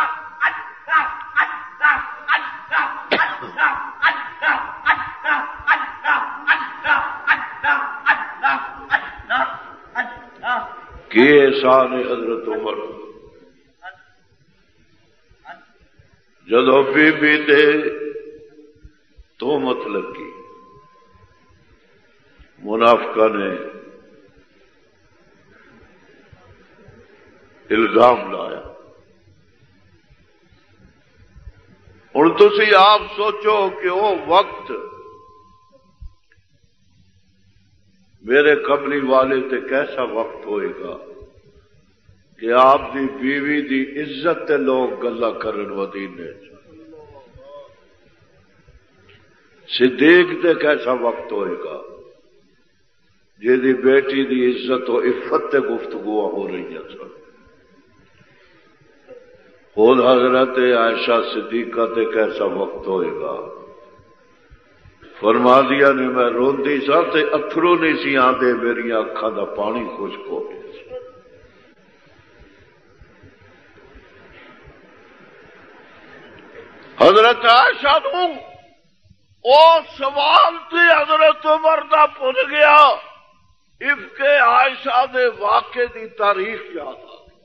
کہ احسان ہے حضرت عمر؟ جدو بی بی دے تہمت لگی، منافقہ نے الزام لایا۔ ہن تسی آپ سوچو کہ وہ وقت میرے قبلی والے تے کیسا وقت ہوئے گا کہ آپ دی بیوی دی عزت تے لوگ گلا کرن مدینے۔ صدیق تے کیسا وقت ہوئے گا جی بیٹی دی عزت و عفت تے گفتگو ہو رہی ہیں سن۔ خود حضرت عائشہ صدیقہ تے کیسا وقت ہوئے گا؟ فرما دیا نے میں روندی سا تے اتھرو نہیں سی آندے، میری اکھاں دا پانی خشک ہو گیا۔ حضرت عائشہ نو او سوال تے حضرت عمر دا بھول گیا، افک عائشہ دے واقعے دی تاریخ یاد آ گئی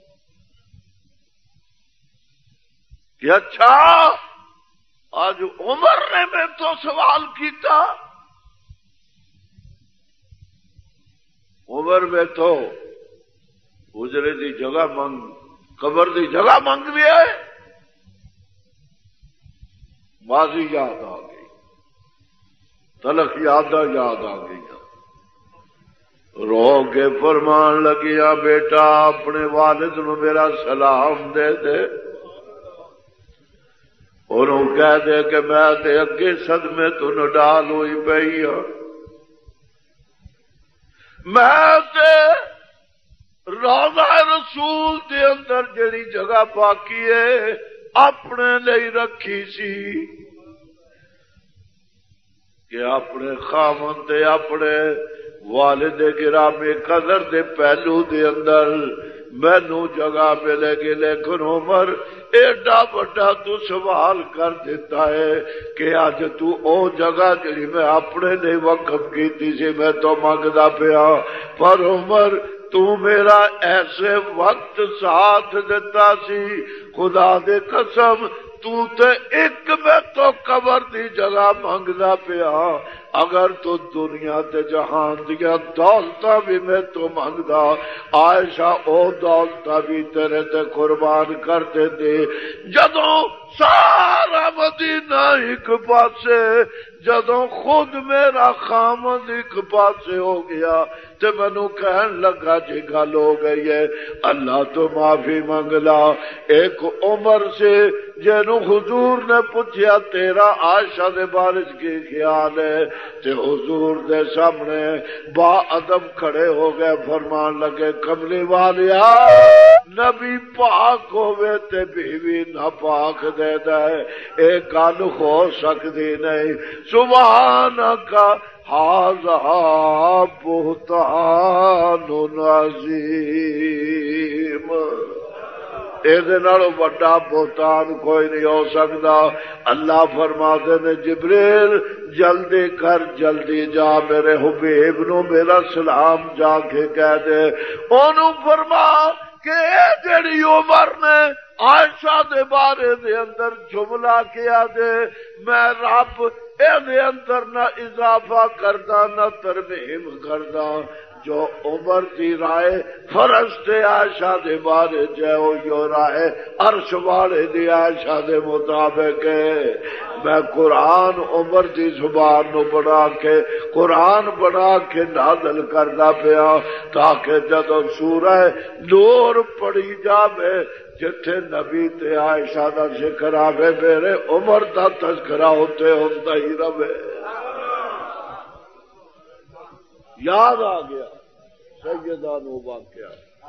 کہ اچھا آج عمر نے میں تو سوال کیتا، عمر میں تو حجرے دی جگہ قبر دی جگہ منگ لیا ہے۔ ماضی یاد آ گئی، تلخ یاداں یاد آ گئی، رو کے فرمان لگیا بیٹا اپنے والد نو میرا سلام دے دے، اور کہہ دے کہ میں تے اگے صدمے تو نڈال ہوئی پئی ہاں، میں تے روضہ رسول دے اندر جڑی جگہ باقی ہے اپنے لئی رکھی سی کہ اپنے خامن تے اپنے والد گرامی قدر دے پہلو دے اندر مینو جگہ ملے گی، لیکن عمر ایڈا بڑا تو سوال کر دیتا ہے کہ آج تو او جگہ جڑی میں اپنے لیے وقف کی سی میں تو منگدا پیا، پر عمر تو میرا ایسے وقت ساتھ دیتا سی، خدا دے قسم تو تے ایک میں تو قبر دی جگہ منگدا پیا، اگر تو دنیا تے جہان دیا دولتاں بھی میں تو منگدا، عائشہ او دولتاں بھی تیرے تے قربان کر دے دے۔ جدوں سارا مدینہ ایک پاسے، جدوں خود میرا خامد ایک پاسے ہو گیا تے مینوں کہن لگا جی گل ہو گئی ہے، اللہ تو معافی منگ لا۔ ایک عمر سے جنوں حضور نے پوچھا تیرا عائشہ دے بارے کی خیال ہے تے حضور دے سامنے با ادب کھڑے ہو گئے، فرمان لگے کملی والیا نبی پاک ہوئے تے بیوی نہ پاک دے دے، ایک گل ہو سکتی نہیں، سبحانک ھذا بہتان عظیم۔ وڈا بہتان کوئی نہیں ہو سکتا. اللہ فرماتے نے جبریل جلدی کر جلدی جا میرے حبیب نو میرا سلام جا کے کہہ دے. انہوں فرما کہ جڑی عمر نے عائشہ دے بارے دے اندر جملہ کیا دے میں رب اے اندر نہ اضافہ کردا نہ ترمیم کردا. جو عمر دی رائے فرشت عائشہ دے بارے جو یو رائے عرش والے دی عائشہ دے مطابق ہے. میں قرآن عمر دی زبان نو بنا کے قرآن بنا کے نازل کردا پیا تاکہ جدو سورہ نور پڑھی جاوے جتھے نبی تے عائشہ دا ذکر آوے میرے عمر دا تذکرہ ہوتے ہوندا ہی رہے. یاد آ گیا سیدہ نو واقعہ.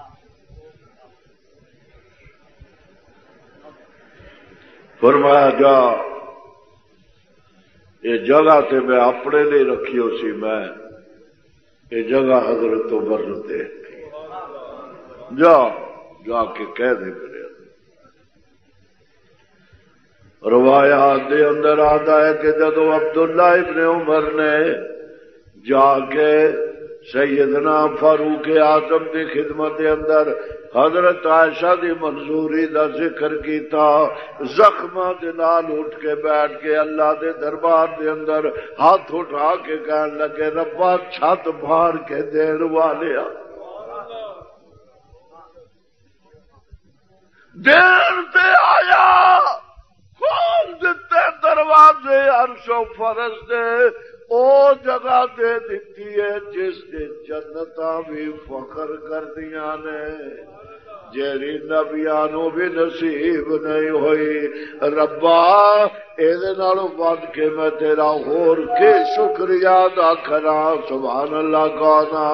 فرمایا جا یہ جگہ تے میں اپنے لیے رکھی ہو سی میں یہ جگہ حضرت عمر دے جا جا کے کہہ دے میرے روایات دے اندر آتا ہے کہ جدو عبداللہ ابن عمر نے جا کے سیدنا فاروق اعظم دی خدمت دے اندر حضرت عائشہ دی منظوری دا ذکر کیتا زخماں دے نال اٹھ کے بیٹھ کے اللہ دے دربار دے اندر ہاتھ اٹھا کے کہنے لگے ربا چھت بھار کے دین والیا دین تے آیا کھول دیتے دروازے عرش و فرش دے او جگہ دے دیتی ہے جس دے جنتاں بھی فخر کر دیا نے جیری نبیانو بھی نصیب نہیں ہوئی. ربا ایدے نالوں بات کے میں تیرا ہور کے شکریہ دا کرا سبحان اللہ کہنا.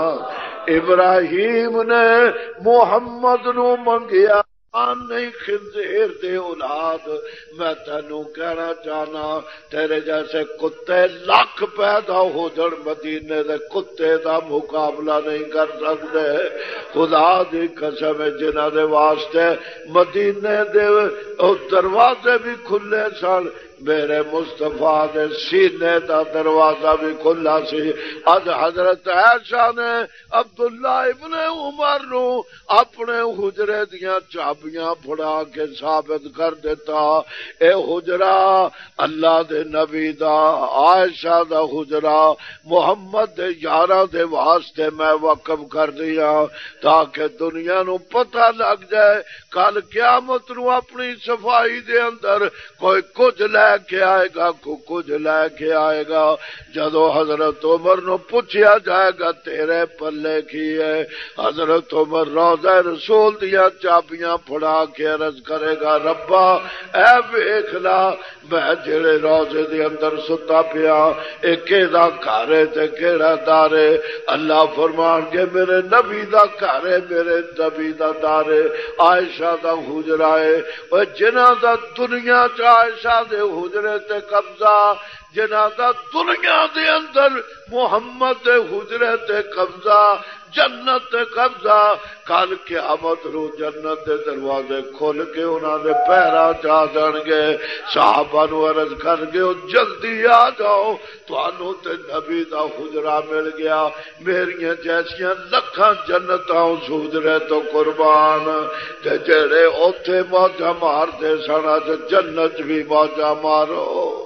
ابراہیم نے محمد نو منگیا نہیں خنزیر دے اولاد. میں تینوں کہنا چاہنا تیرے جیسے کتے لاکھ پیدا ہو جڑ مدینے دے کتے دا مقابلہ نہیں کر سکتے. خدا دی قسم جنہاں دے واسطے مدینے دے دروازے بھی کھلے سن میرے مصطفیٰ دے سینے دا دروازہ بھی کھلا سی. اج حضرت عائشہ نے عبداللہ ابن عمر نو اپنے حجرے دیاں چابیاں پھڑا کے ثابت کر دیتا اے حجرہ اللہ دے نبی دا عائشہ دا حجرہ محمد دے یاراں دے واسطے میں وقف کر دیا تاکہ دنیا نو پتہ لگ جائے کل قیامت نو اپنی صفائی دے اندر کوئی کچھ لے کے آئے گا کچھ لے کے آئے گا. جدو حضرت عمر نو پوچھیا جائے گا تیرے پلے کی ہے حضرت عمر روضہ رسول دیا چابیاں پھڑا کے عرض کرے گا ربا اے ویکھ لا میں جڑے روضے دے اندر ستا پیا اے کیڑا گھر ہے تے کیڑا دار ہے. اللہ فرمان کے میرے نبی دا گھر ہے میرے نبی دا دار ہے عائشہ دا حجرہ ہے. او جنہاں دا دنیا چ عائشہ دے حجرے تے قبضہ جنہاں دا دنیا دے اندر محمد دے حجرے تے قبضہ جنت تے قبضہ کل قیامت رو جنت دے دروازے کھل کے انہاں دے پیراں چا جان گے. صحابہ نو عرض کر گے جلدی آ جاؤ تانوں تے نبی دا حجرہ مل گیا میریاں جیسیاں لکھاں جنتاں اس حجرے تو قربان. تے جڑے اوتھے موجاں مارتے سن تے جنت بھی موجاں مارو.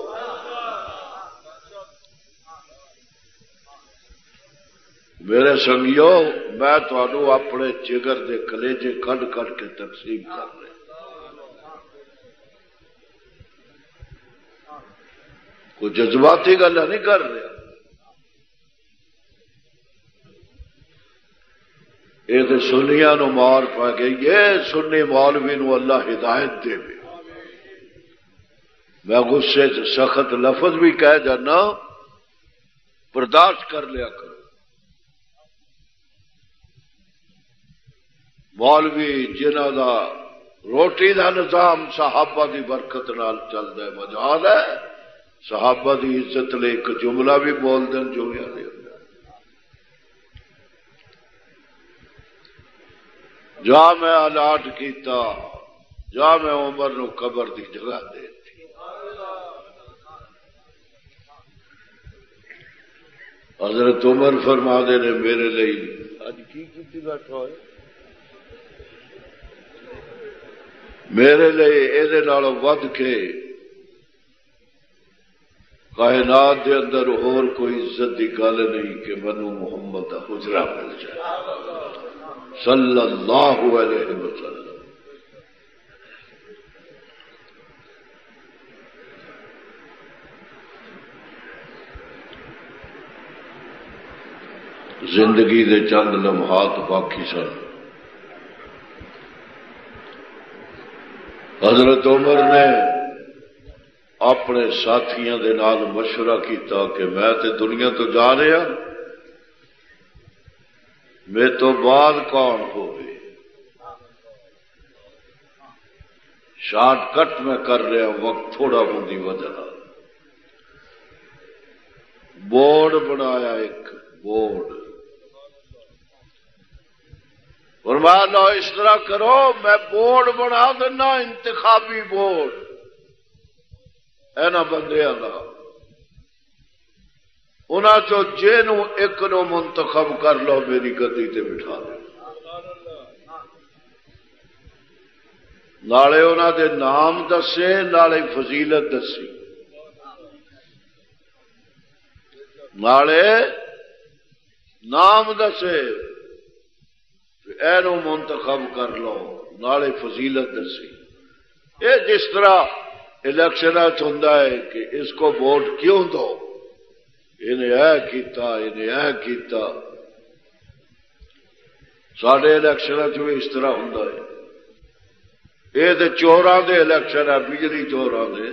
میرے سنگیو میں تانوں اپنے جگر دے کلیجے کڈ کڈ کے تقسیم کر رہا کوئی جذباتی گل نہیں کر رہا. یہ تو سنیاں نو مار پا کے یہ سنی مولوی نو اللہ ہدایت دے. میں غصے سے سخت لفظ بھی کہہ جانا برداشت کر لیا کرو. مولوی جنہ دا روٹی دا نظام صحابہ دی برکت نال چلتا ہے مجال ہے صحابہ دی عزت لے ایک جملہ بھی بول دیں جو جا میں الاٹ کیتا جا میں عمر نو قبر دی جگہ دے دی۔ حضرت عمر فرما دے نے میرے لئی اج کی کیتی بیٹھا ہوئے، میرے لئی اے نالوں ود کے کائنات دے اندر اور کوئی عزت کی گل نہیں کہ منو محمد کا حجرہ مل جائے صلی اللہ علیہ وسلم۔ زندگی دے چند لمحات باقی سن۔ حضرت عمر نے اپنے ساتھیاں دے نال مشورہ کیتا کہ میں تے دنیا تو جا رہا، میرے تو بعد کون ہوگی، شارٹ کٹ میں کر رہا، وقت تھوڑا ہونے کی وجہ بورڈ بنایا، ایک بورڈ فرمایا لو اس طرح کرو، میں بورڈ بنا دینا انتخابی بورڈ اینا بندے کا، انہاں چو جنوں ایک نو منتخب کر لو میری گدی تے بٹھا دو، نالے انہاں دے نام دسے، نالے فضیلت دسی، نالے نام دسے اینو منتخب کر لو، نالے فضیلت دسی۔ یہ جس طرح الیکشن ہوندا ہے کہ اس کو ووٹ کیوں دو، انہیں اے کیتا، انہیں اے کیتا، ساڈے الیکشن بھی اس طرح ہوندا ہے۔ یہ تے چوراں دے الیکشن ہے، بجلی چوراں دے،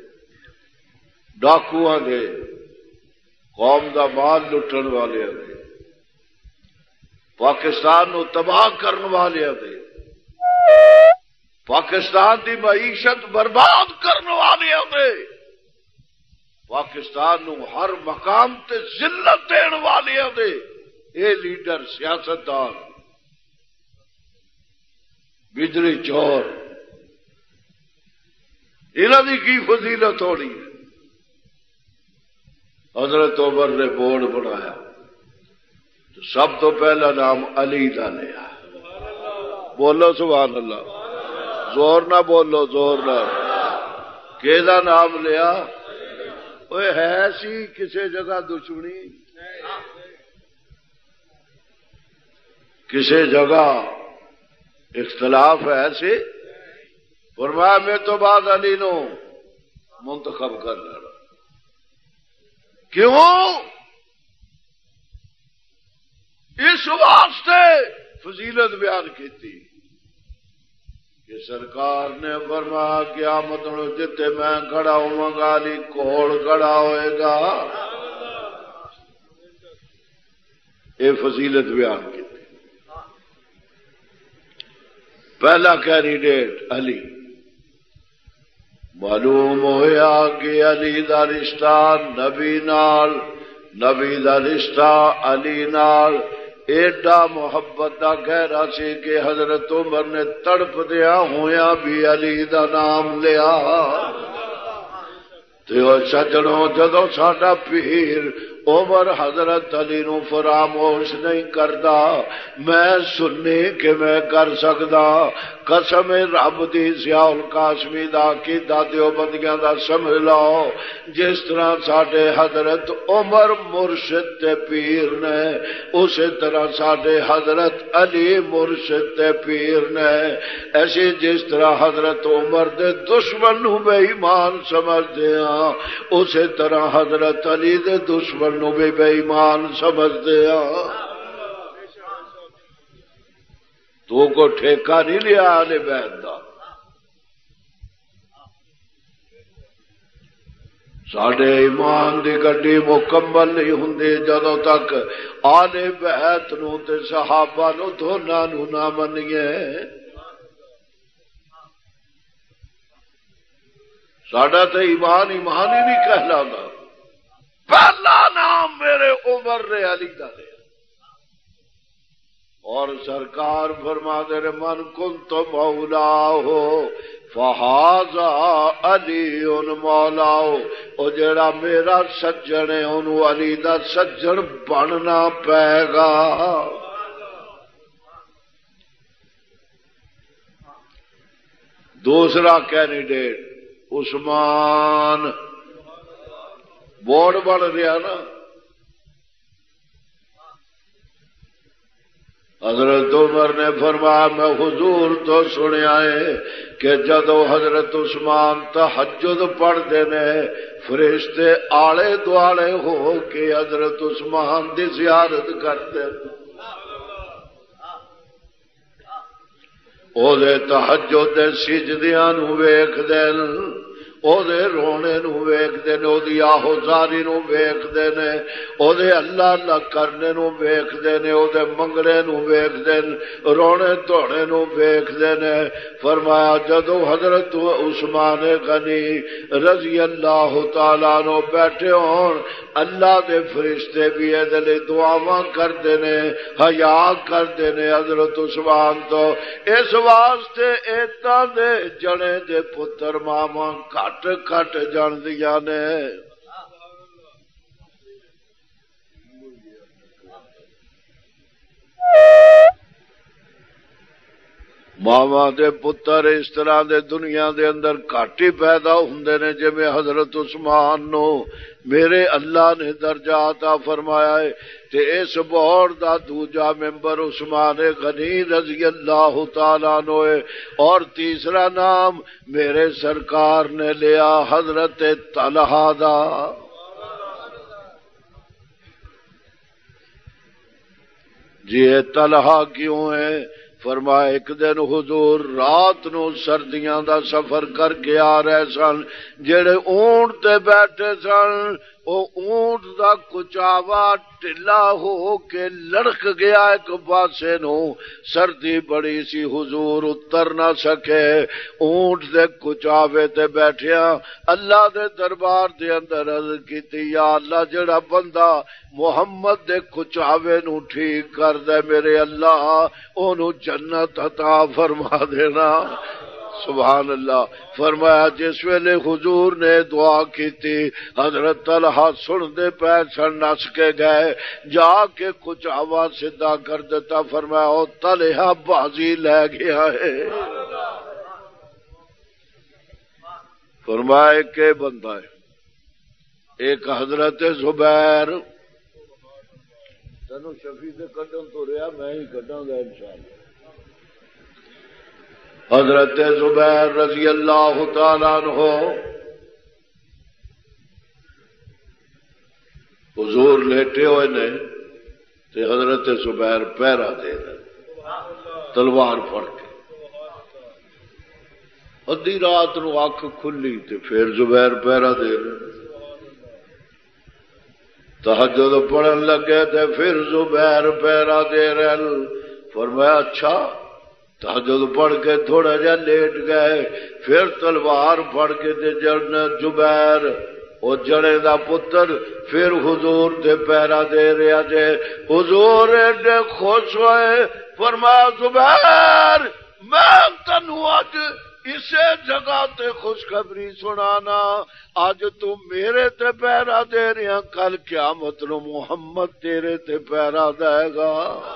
ڈاکواں دے، قوم دا مال لٹن والے دے، پاکستان نو تباہ کرنے والے دے، پاکستان دی معیشت برباد کرنے والے دے، پاکستان نو ہر مقام تے ذلت دین والے دے، اے لیڈر سیاستدان بجلی چور، انہاں دی کی فضیلت ہونی ہے؟ حضرت عمر نے بورڈ بنایا تو سب تو پہلا نام علی دا لیا، بولو سبحان اللہ، زور نہ بولو، زور نہ، کیدا نام لیا؟ اوے ہے سی کسی جگہ دشمنی، کسی جگہ اختلاف ہے سی، فرمایا میں تو بعد علی نو منتخب کر لینا۔ کیوں؟ اس واسطے فضیلت بیان کی تھی کہ سرکار نے فرمایا قیامت نو جتے میں کھڑا ہوں گا علی کول کھڑا ہوئے گا، یہ فضیلت بیان کی تھی۔ پہلا کینڈیڈیٹ علی، معلوم ہویا کہ علی دا رشتہ نبی نال، نبی دا رشتہ علی نال ایڈا محبت دا گہرا سی کہ حضرت عمر نے تڑپ دیا ہویا بھی علی دا نام لیا۔ تو سجنوں جدو ساڈا پیر عمر حضرت علی نو فراموش نہیں کردا، میں سنی کہ میں کر سکدا، قسم رب دی ضیاء القاسمی دا کی دیوبندیاں دا سمجھ لو، جس طرح ساڈے حضرت عمر مرشد تے پیر نے، اسی طرح ساڈے حضرت علی مرشد تے پیر نے، ایسی جس طرح حضرت عمر دے دشمن نو بے ایمان سمجھدے ہاں، اسی طرح حضرت علی دے دشمن نو بھی بے ایمان سمجھدے ہاں۔ تو کو ٹھیکہ نہیں لیا اہل بیت دا، ساڈے ایمان دی گڈی مکمل نہیں ہوندی جدوں تک اہل بیت نو تے صحابہ نو دوناں نو نہ منیے۔ ساڈا تے ایمان ایمان ہی نہیں کہلادا۔ پہلا نام میرے عمر نے علی دا لیا، اور سرکار فرماتے ہیں من کنت مولا ہو فہذا علی مولا ہو، او جڑا میرا سجن ہے انہوں علی دا سجن بننا پے گا۔ دوسرا کینڈیڈیٹ عثمان، بورڈ بن رہا نا، حضرت عمر نے فرمایا میں حضور تو سنیا ہے کہ جدو حضرت عثمان تہجد پڑھتے نے فرشتے آلے دوالے ہو کے حضرت عثمان دی زیارت کرتے، او دے تہجد دے سجدیاں نو ویکھدے نے، او دے رونے نو ویکھدے نے، او دی آہوزاری نو ویکھدے نے، او دے اللہ اللہ کرنے نو ویکھدے نے، او دے منگنے نو ویکھدے نے، رونے توڑے نو ویکھدے نے۔ فرمایا جدو حضرت عثمان غنی رضی اللہ تعالیٰ عنہ بیٹھے ہون، اللہ دے فرشتے بھی اے لئی دعاواں کردے نے، حیا کردے نے حضرت عثمان تو، اس واسطے ایتاں دے جنے دے پتر ماما کٹ کٹ جان دیا نے۔ ماما دے پتر اس طرح دے دنیا دے اندر کٹ ہی پیدا ہوندے نے جویں حضرت عثمان نو میرے اللہ نے درجہ عطا فرمایا ہے۔ تے اس بورڈ دا دوجا ممبر عثمان غنی رضی اللہ تعالیٰ عنہ ہے، اور تیسرا نام میرے سرکار نے لیا حضرت طلحہ دا۔ جی طلحہ کیوں ہے؟ فرمایا ایک دن حضور رات نو سردیاں دا سفر کر کے آ رہے سن، جڑے اونٹ تے بیٹھے سن او اونٹ دا کچاوا ٹلا ہو کے لڑک گیا ایک پاسے نو، سردی بڑی سی حضور اتر نہ سکے، اونٹ دے کچاوے تے بیٹھیا اللہ دے دربار دے اندر عرض کیتی یا اللہ جڑا بندہ محمد دے کچاوے نو ٹھیک کر دے میرے اللہ اونوں جنت عطا فرما دینا۔ سبحان اللہ۔ فرمایا جس ویلے حضور نے دعا کی تھی حضرت طلحہ سن دے پے سن، نس کے گئے، جا کے کچھ آواز سیدھا کر دیتا، فرمایا او طلحہ بازی لے گیا ہے۔ فرمایا کہ بندہ ہے ایک حضرت زبیر، تینوں شفیع دے کڈن تو رہا میں ہی کڈاں گا انشاءاللہ۔ حضرت زبیر رضی اللہ تعالیٰ عنہ حضور لیٹے ہوئے نے تے حضرت زبیر پہرا دے رہے تلوار پھڑ کے، ادھی رات نو اکھ کھلی تے پھر زبیر پہرا دے رہے، تہجد پڑھن لگے تے پھر زبیر پہرا دے رہے۔ فرمایا اچھا، تہجد پڑھ کے تھوڑا جا لیٹ گئے، پھر تلوار پڑھ کے تے زبیر او جڑے دا پتر پھر حضور تے پہرا دے رہا جے۔ حضور ایڈے خوش ہوئے، فرمایا زبیر میں تنوں اج اسے جگہ تے خوشخبری سنانا، اج تو میرے تے پہرا دے رہا، کل قیامت نو محمد تیرے تے پہرا دے گا۔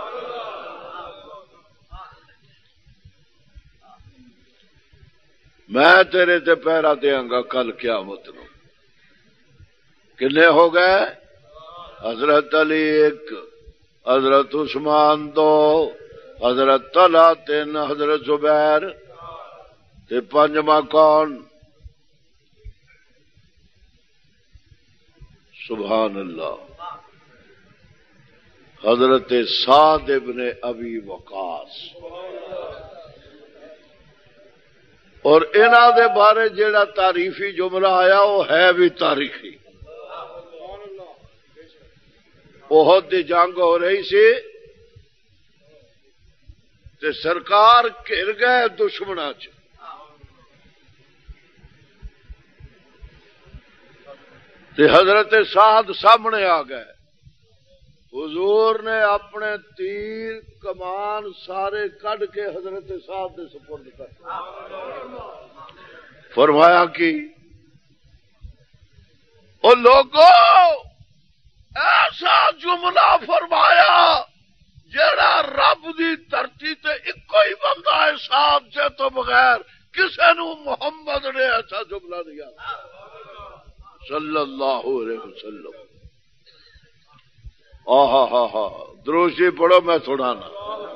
میں تیرے تے پہرا دیاں گا کل قیامت نو۔ کنے ہو گئے؟ حضرت علی ایک، حضرت عثمان دو، حضرت طلحہ تین، حضرت زبیر تے پنجواں کون؟ سبحان اللہ، حضرت سعد ابن ابی وقاص۔ اور انہاں دے بارے جیڑا تعریفی جملہ آیا وہ ہے بھی تاریخی۔ احد دی جنگ ہو رہی سی تے سرکار گھر گئے دشمناں چ، تے حضرت سعد سامنے آ گئے، حضور نے اپنے تیر کمان سارے کڈ کے حضرت صاحب کے سپرد کر فرمایا کہ او لوگو ایسا جملہ فرمایا جیڑا رب دی دھرتی تے اکو ہی بندہ ہے صاحب سے تو بغیر کسے نو محمد نے ایسا جملہ دیا صلی اللہ علیہ وسلم. ہاں دروشی پڑھو میں سنانا.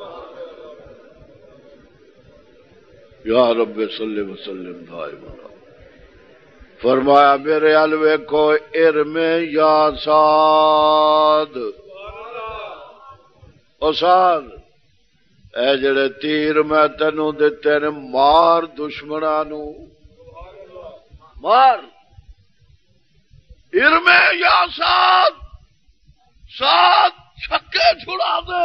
یا رب صلی وسلم دائما. فرمایا میرے الوے کو ارم یا سعد او سعد اے جڑے تیر میں تینوں دتے نے مار دشمناں نو مار. ارم یا سعد سعد چھکے چھڑا دے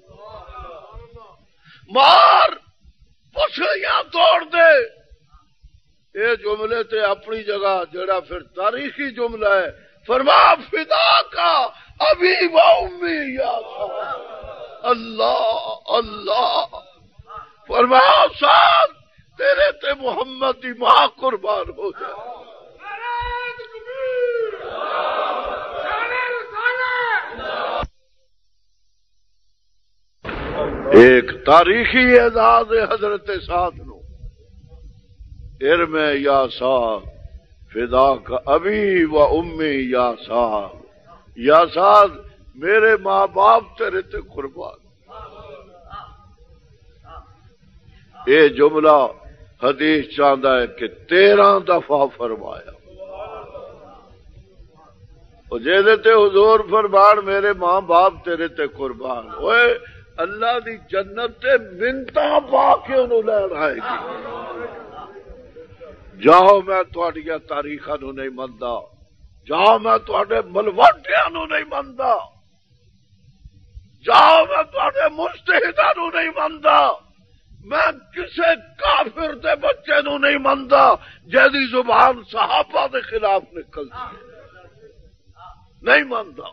مار پچھلیاں توڑ دے. یہ جملے تے اپنی جگہ جڑا پھر تاریخی جملہ ہے فرما فدا کا ابھی و امی یا اللہ اللہ. فرما سعد تیرے تے محمد دی ماں قربان ہو جائے. ایک تاریخی اعزاز حضرت سعد نو ارم یا سعد فدا کا ابھی و امی یا سعد. یا سعد میرے ماں باپ تیرے تے قربان. یہ جملہ حدیث چاہتا ہے کہ 13 دفعہ فرمایا. جیدے تے حضور فرمان میرے ماں باپ تیرے تے قربان ہوئے اللہ دی جنت تے منتاں پا کے انہوں لین آئے گی. جاؤ میں تھوڑیاں تاریخاں نو نہیں مندا جاؤ میں تھوڑے ملوٹیاں نو نہیں مندا جاؤ میں تھوڑے مجتہداں نو نہیں مندا میں کسے کافر دے بچے نو نہیں مندا جیدی زبان صحابہ دے خلاف نکلتی ہے نہیں مندا.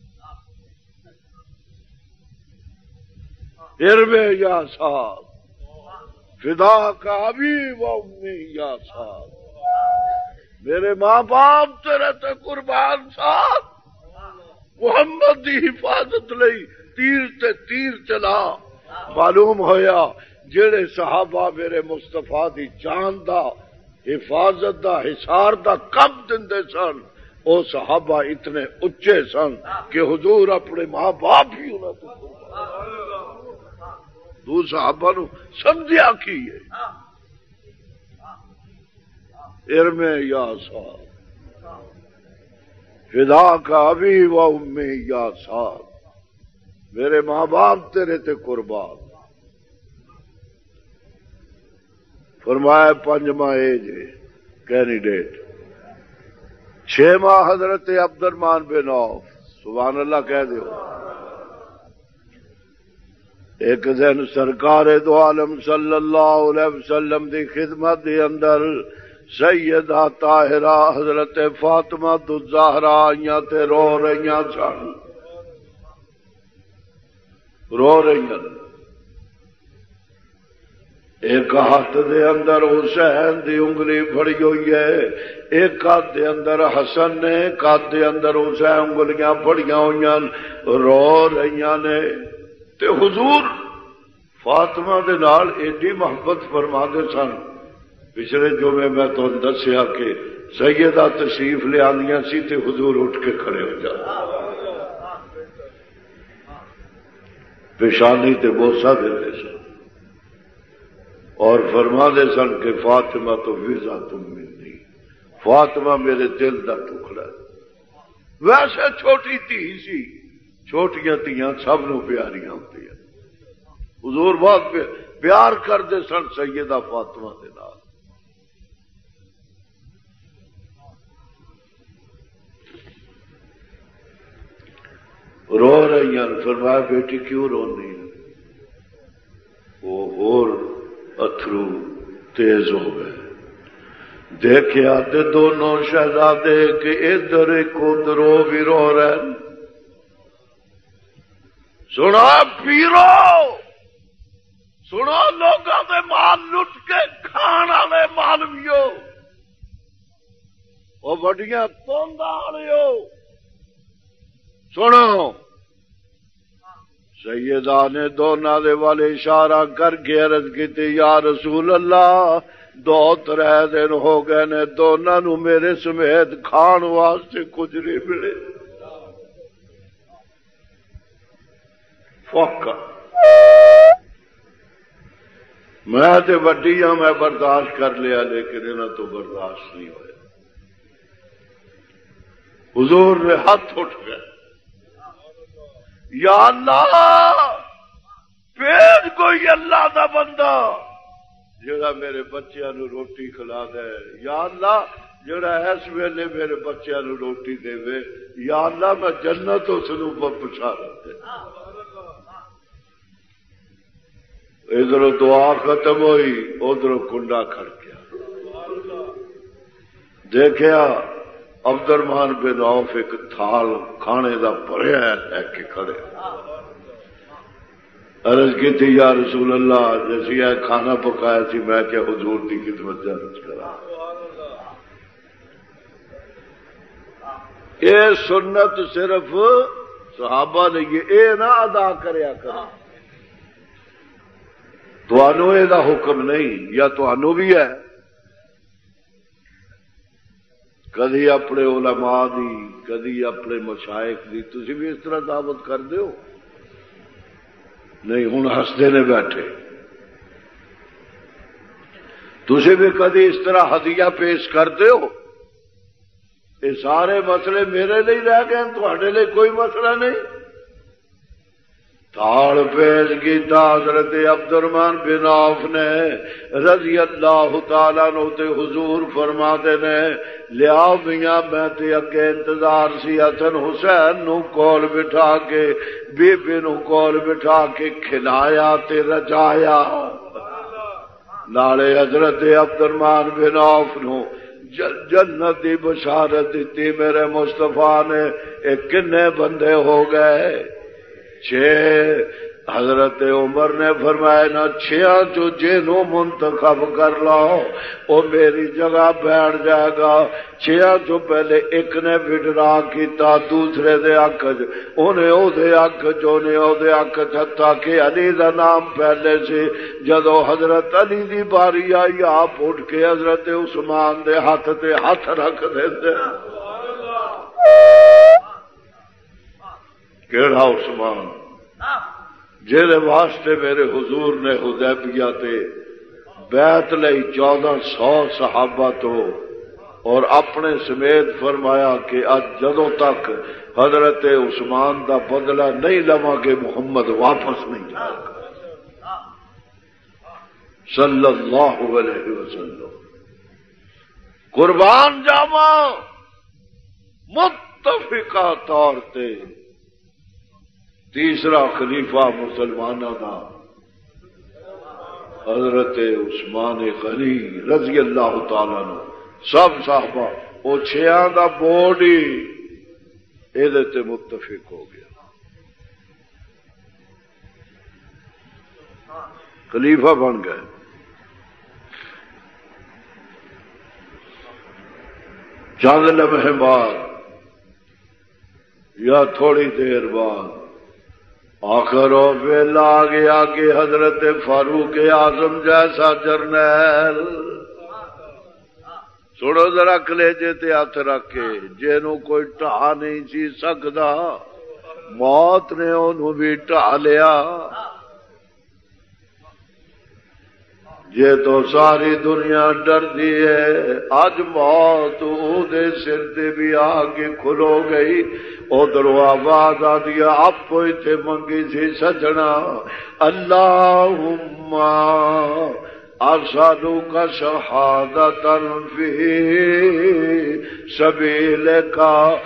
ارم یا سعد فدا کا ابھی و امی یا سعد میرے ماں باپ تیرے تے قربان. سعد محمد دی حفاظت لئی تیر تے تیر چلا. معلوم ہویا جڑے صحابہ میرے مصطفیٰ دی جان دا حفاظت دا حصار دا کم دندے سن او صحابہ اتنے اچے سن کہ حضور اپنے ماں باپ ہی انہاں تے دو صحابہ نو سمجھیا کی ہے. ارم یا سعد فدا کا ابھی و امی یا سعد میرے ماں باپ تیرے تے قربان. فرمایا 5واں ایج کینڈیڈیٹ 6واں حضرت عبد الرحمن بن عوف سبحان اللہ کہہ دیو. ایک دن سرکار دو عالم صلی اللہ علیہ وسلم دی خدمت دی اندر سیدہ طاہرہ حضرت فاطمہ الزہرا آئیاں تے رو رہیاں سن رو رہیاں. ایک ہاتھ دے اندر حسین دی انگلی پھڑی ہوئی ہے ایک ہاتھ دے اندر حسن نے ایک ہاتھ دے اندر حسین انگلیاں پھڑیاں ہوئی رو رہیاں نے. تے حضور فاطمہ دے نال ایڈی محبت فرما دے سن. پچھلے جمعے میں تو دسیا کہ سیدہ تشریف لے آندیاں سی تے حضور اٹھ کے کھڑے ہو جاتے پیشانی تے بوسہ دیتے سن اور فرما دے سن کہ فاطمہ تو ویزا تم منی فاطمہ میرے دل دا ٹکڑا. ویسے چھوٹی تھی سی چھوٹیاں تیاں سب نو پیاریاں ہوتی ہیں. حضور بہت پیار کرتے سن سیدہ فاطمہ دے نال. رو رہی ہیں. فرمایا بیٹی کیوں رونی ہے؟ وہ اور اتھرو تیز ہو گئے. دیکھیا تے دونوں شہزادے کہ ادھر ایک ادھر بھی رو رہے. سنو پیرو، سنو لوگوں کے مال لٹ کے کھان والے مالویو، وہ وڈیاں توندا والےو، سنو سیدہ نے دونوں دے والے اشارہ کر کے عرض کی یا رسول اللہ 2-3 دن ہو گئے نے دونوں نو میرے سمیت کھان واسطے کچھ نہیں ملے۔ میں تے وڈی ہاں، میں برداشت کر لیا، لیکن انہاں تو برداشت نہیں ہوا۔ حضور نے ہاتھ اٹھ گئے، یا اللہ بھیج کوئی اللہ دا بندہ جڑا میرے بچیاں نو روٹی کھلا دے، یا اللہ جڑا اس ویلے میرے بچیاں نو روٹی دے وے، یا اللہ میں جنت اس نو پہنچا دے۔ ادھر دعا ختم ہوئی، ادھر کنڈا کھڑکیا، دیکھیا عبد الرحمن بن عوف ایک تھال کھانے دا بھریا ہے کہ کھڑے، عرض کی تھی یا رسول اللہ جیسی ہے کھانا پکایا تھی، میں کیا حضور دی خدمت جارج کرا۔ یہ سنت صرف صحابہ نے یہ نہ ادا کریا کرا، تھانوں یہ حکم نہیں، یا تھانوں بھی ہے کدی اپنے علماء دی کدی اپنے مشائخ دی تسی بھی اس طرح دعوت کر دیو؟ نہیں، ہوں ہستے نے بیٹھے، تسی بھی کدی اس طرح ہدیہ پیش کر دیو؟ یہ سارے مسئلے میرے لیے رہ گئے، تھوڑے لیے کوئی مسئلہ نہیں۔ تھال پیش کیتا حضرت عبد الرحمن بن عوف نے رضی اللہ تعالیٰ عنہ تے حضور فرماتے نے لیا میاں میں تے اگے انتظار سی حسن حسین نو کول بٹھا کے بی بی نو کول بٹھا کے کھلایا تے رجایا، نالے حضرت عبد الرحمن بن عوف نو جنت دی بشارت دیتی میرے مصطفیٰ نے۔ ایک کنے بندے ہو گئے؟ 6۔ حضرت عمر نے فرمایا نہ 6 جو جنوں منتخب کر لاؤ وہ میری جگہ بیٹھ جائے گا۔ 6 جو پہلے ایک نے وڈرا کیتا دوسرے دے حق انہیں او دے حق جو نے او دے حق چھتا کہ علی دا نام پہلے سے جدو حضرت علی دی باری آئی آپ اٹھ کے حضرت عثمان دے ہاتھ تے ہاتھ رکھ دیتے۔ کیڑا عثمان جہدے واسطے میرے حضور نے حدیبیہ تے بیعت لئی 1400 صحابہ تو اور اپنے سمیت فرمایا کہ اج جدوں تک حضرت عثمان دا بدلہ نہیں لواں گے محمد واپس نہیں جائے گا صلی اللہ علیہ وسلم۔ قربان جاواں متفقہ طور تے تیسرا خلیفہ مسلمانوں کا حضرت عثمان غنی رضی اللہ تعالیٰ عنہ، سب صحابہ وہ 6 کا بورڈ ہی یہ متفق ہو گیا، خلیفہ بن گئے۔ چند لمحے بعد یا تھوڑی دیر بعد آخر و ویلا آ گیا کہ حضرت فاروق اعظم جیسا جرنیل، سنو ذرا کلیجے تے ہاتھ رکھ کے، جنوں کوئی ٹھا نہیں سی سکتا موت نے انہوں بھی ٹھا لیا۔ جے تو ساری دنیا ڈر دی ہے اج موت دے سر تے بھی آ کے کھلو گئی۔ ادھر آواز آ دیا آپ تے منگی سی سجنا اللہم اسألک شہادۃ فی سبیلک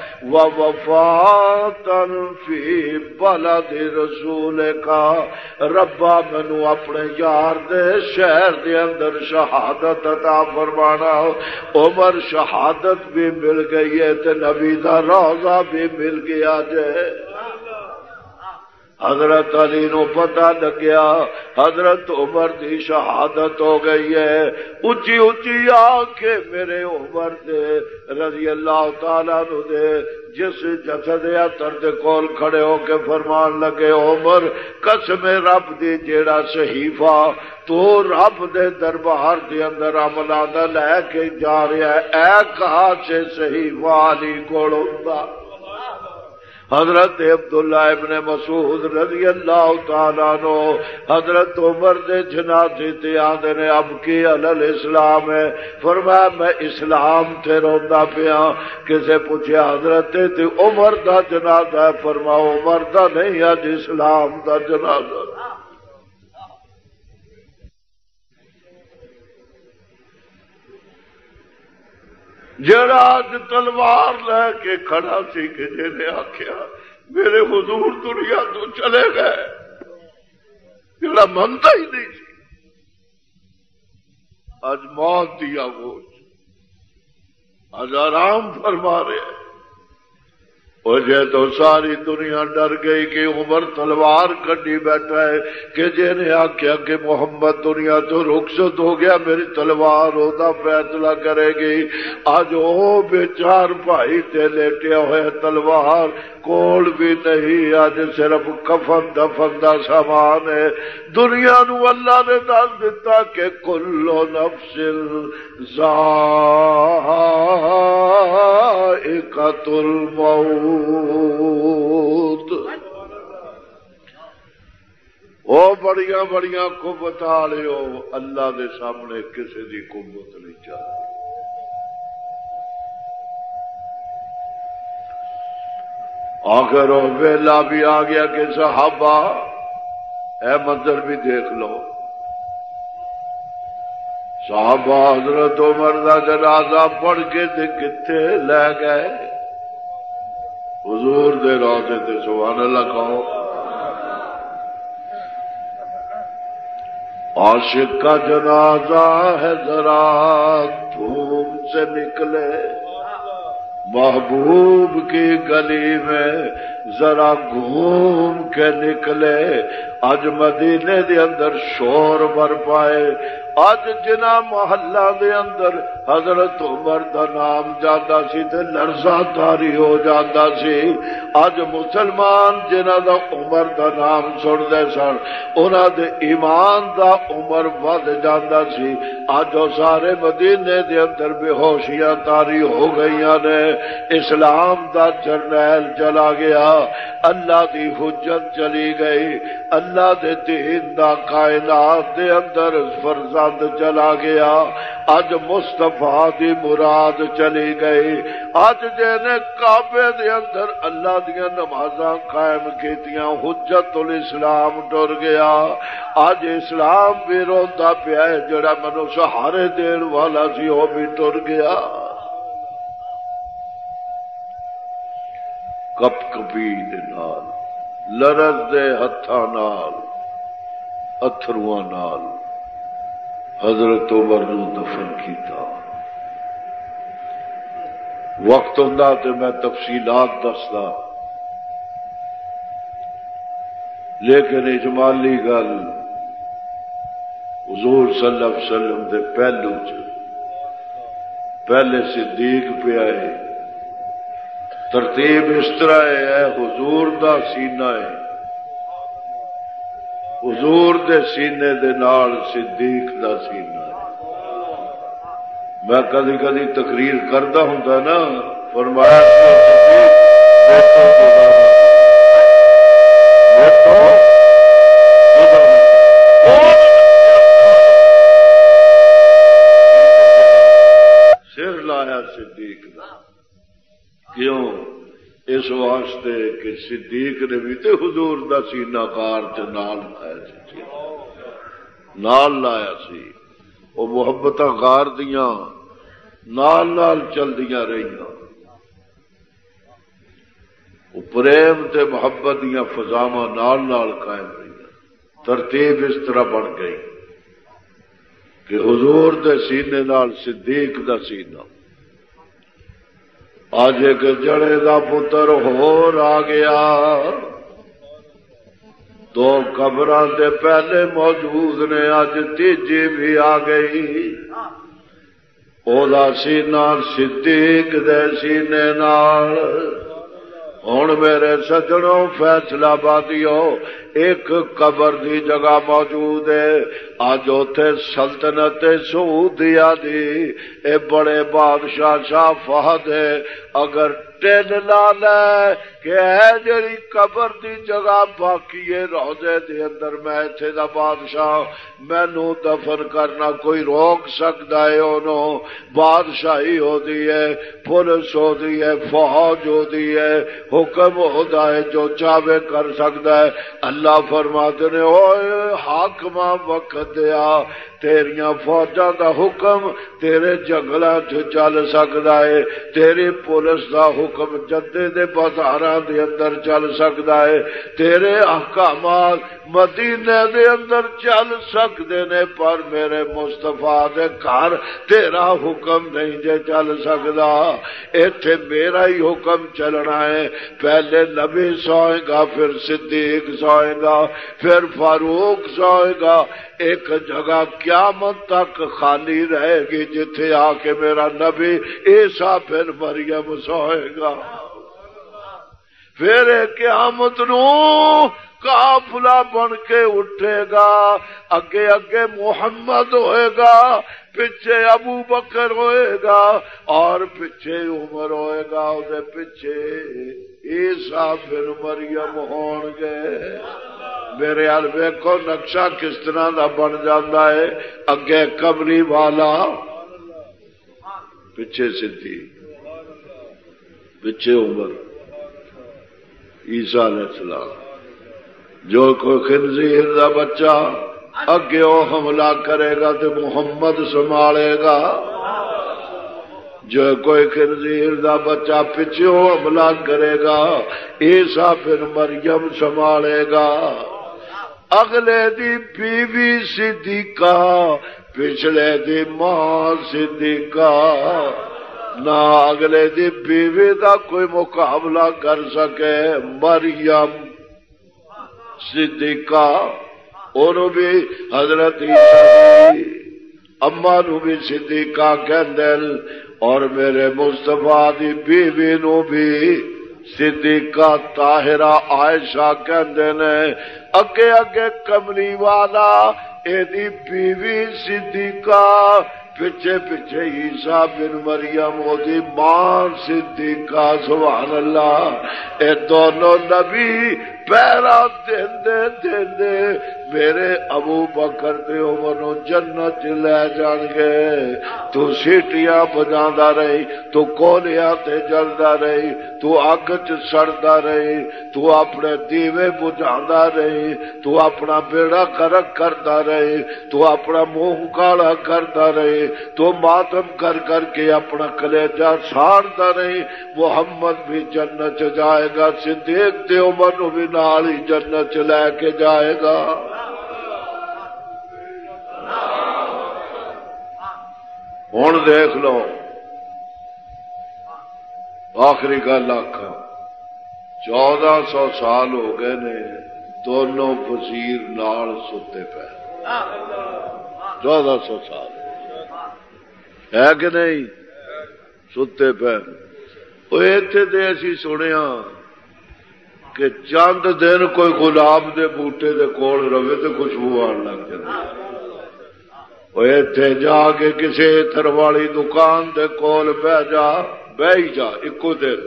ووفاۃ فی بلد رسولک۔ ربا مینوں اپنے یار دے شہر دے اندر شہادت عطا فرمانا۔ عمر شہادت بھی مل گئی ہے تے نبی دا روضہ بھی مل گیا جے۔ حضرت علی نو پتہ لگیا حضرت عمر دی شہادت ہو گئی ہے، اچھی اچھی آ کے میرے عمر دے رضی اللہ تعالیٰ عنہ دے جس جسد اطہر دے کول کھڑے ہو کے فرمان لگے عمر قسم رب دی جیڑا صحیفہ تو رب دے دربار دے اندر عملہ دا لے کے جا رہا ہے اے کہاں سے صحیفہ علی کول ہوندا۔ حضرت عبداللہ ابن مسعود رضی اللہ تعالیٰ عنہ حضرت عمر دے جنازے تے آندے نے اب کی علی اسلام ہے، فرمایا میں اسلام تے روندا پیا۔ کسے پوچھا حضرت تے عمر دا جنازہ ہے، فرمایا عمر دا نہیں اج اسلام دا جنازہ۔ جڑا اج تلوار لے کے کھڑا سی کہ جنے آخیا میرے حضور دنیا تو چلے گئے، جڑا منتا ہی نہیں سی اج موت دی آگوش، اج آرام فرما رہے ہیں۔ وجہ تو ساری دنیا ڈر گئی کہ عمر تلوار کڈی بیٹھا ہے کہ جنہیں آخیا کہ محمد دنیا تو رخصت ہو گیا میری تلوار ہوتا فیصلہ کرے گی۔ آج وہ بے چار بھائی تے لیٹیا ہوئے تلوار کول بھی نہیں، آج صرف کفن دفن دا سامان ہے۔ دنیا نو اللہ نے دس دیتا کہ کل نفس ذائقۃ الموت، وہ بڑیاں بڑیاں قوت والے ہو اللہ دے سامنے کسی دی قوت نہیں چاہتی۔ آخر وہ ویلا بھی آ گیا کہ صحابہ اے منظر بھی دیکھ لو، صحابہ حضرت عمر دا جنازہ پڑھ کے تے کتنے لے گئے حضور دے روضے تے، سبحان اللہ کہو۔ عاشق کا جنازہ ہے ذرا دھوم سے نکلے، محبوب کی گلی میں ذرا گھوم کے نکلے، اج مدینے دے اندر شور بر پائے، اج جنا محلہ دے اندر حضرت عمر دا نام جاتا سی تے لرزہ تاری ہو جاتا سی، اج مسلمان جنا دا عمر دا نام سن دے سن انہاں دے ایمان دا عمر ود جاتا سی، اج وہ سارے مدینے دے اندر بے ہوشیاں تاری ہو گئیاں نے، اسلام دا جرنیل چلا گیا، اللہ دی حجت چلی گئی، اللہ دے دین دا کائنات دے اندر فرزند چلا گیا، اج مصطفیٰ دی مراد چلی گئی، اج جنے کعبے دے اندر اللہ دیاں نمازاں قائم کیتیاں حجت الاسلام ٹر گیا، اج اسلام بھی روندا پیا ہے، جڑا منو سہارے دین والا سی وہ بھی ٹر گیا۔ کپ کپی دے نال لرز دے ہتھاں نال اتھرواں نال حضرت عمر نو دفن کیتا۔ وقت ہوندا تے میں تفصیلات دسدا، لیکن اجمالی گل حضور صلی اللہ علیہ وسلم دے پہلو چ پہلے صدیق پہ آئے، ترتیب اس طرح ہے حضور دا سینہ ہے، حضور دے سینے دے نال صدیق دا سینہ ہے۔ میں کدی کدی تقریر کردا ہوندا نا، فرمایا سر لایا صدیق دا، کیوں؟ اس واسطے کہ صدیق نے بھی تے حضور دا سینہ کار تے نال لایا سی، نال لایا سی، وہ محبتاں غار دیاں نال نال چل دیاں رہیاں، وہ پریم تے محبت دیاں فضاواں نال نال قائم رہیاں۔ ترتیب اس طرح بن گئی کہ حضور دے سینے نال صدیق دا سینہ، آج ایک جڑے دا پتر ہور آ گیا، دو قبراں دے پہلے موجود نے، اج تیجی بھی آ گئی۔ اودا سینہ صدیق دے سینے نال۔ ہن میرے سجنوں فیصلہ بادیو، ایک قبر دی جگہ موجود ہے اج اوتھے سلطنت سعودیہ دی اے بڑے بادشاہ شاہ فہد ہے، اگر ٹن لا لے کہ اے جڑی قبر دی جگہ باقی ہے روضے دے اندر میں ایتھے دا بادشاہ مینوں دفن کرنا کوئی روک سکدا ہے؟ انہوں بادشاہی ہو دی ہے، پولیس ہو دی ہے، فوج ہو دی ہے، حکم ہوتا ہے جو چاہے کر سکتا ہے۔ اللہ فرماتے نے اوے حاکماں وقت دیا، تیریاں فوجاں دا حکم تیرے جنگلاں چ چل سکدا ہے، تیری پولیس دا حکم جدے دے بازاراں دے اندر چل سکدا ہے، تیرے احکامات مدینے دے اندر چل سکدے نے، پر میرے مصطفیٰ دے گھر تیرا حکم نہیں جے چل سکدا۔ ایتھے میرا ہی حکم چلنا ہے، پہلے نبی سوئے گا، پھر صدیق سوئے گا، پھر فاروق سوئے گا، ایک جگہ قیامت تک خالی رہے گی جتھے آ کے میرا نبی عیسیٰ پھر مریم سوئے گا۔ پھر قیامت نو قافلہ بن کے اٹھے گا، اگے اگے محمد ہوئے گا، پیچھے ابو بکر ہوئے گا، اور پیچھے عمر ہوئے گا، دے پیچھے عیسیٰ پھر مریم ہون گے۔ میرے حال ویکھو نقشہ کس طرح دا بن جاتا ہے، اگے قبری والا، پیچھے صدیق، پیچھے عمر، عیسیٰ علیہ السلام۔ جو کوئی خنزیر دا بچہ اگے وہ حملہ کرے گا تو محمد سنبھالے گا، جو کوئی خنزیر دا بچہ پیچھے حملہ کرے گا عیسیٰ پھر مریم سنبھالے گا۔ اگلے دی بیوی صدیقہ، پچھلے دی ماں صدیقہ، نہ اگلے دی بیوی دا کوئی مقابلہ کر سکے۔ مریم صدیقہ، انہوں بھی حضرت عیسیٰ دی اما نو بھی صدیقہ کہندے، اور میرے مصطفیٰ دی بیوی نو بھی صدیقہ طاہرہ عائشہ کہندے نے۔ اگے اگے کملی والا اے دی بیوی صدیقہ، پیچھے پیچھے عیسیٰ بن مریم او دی ماں صدیقہ۔ سبحان اللہ، اے دونوں نبی پیرا دیندے دیندے میرے ابو بکر تے عمر نو جنت لے جان گے۔ تو سیٹیاں بجاندا رہی، تو کولیاں تے جلدا رہی، تو اگ چ سڑدا رہی، تو اپنے دیوے بجھاندا رہی، تو اپنا بیڑا غرق کردا رہی، تو اپنا منہ کالا کردا رہی، تو ماتم کر کر کے اپنا کلیجہ ساڑتا رہی۔ محمد بھی جنت جائے گا، صدیق تے عمر نو بھی نال ہی جنت لے کے جائے گا۔ ہن دیکھ لو آخری گل آکھاں، 1400 سال ہو گئے نے دونوں وزیر نال ستے پے، 1400 سال ہے کہ نہیں؟ ستے پے۔ ایتھے تے اسی سنیا کہ چند دن کوئی گلاب دے بوٹے دے کول رہے تو خوشبو آن لگ جاتی، ایتھے جا کے کسی عطر والی دکان دے کول بہ ہی جا ایکو دن،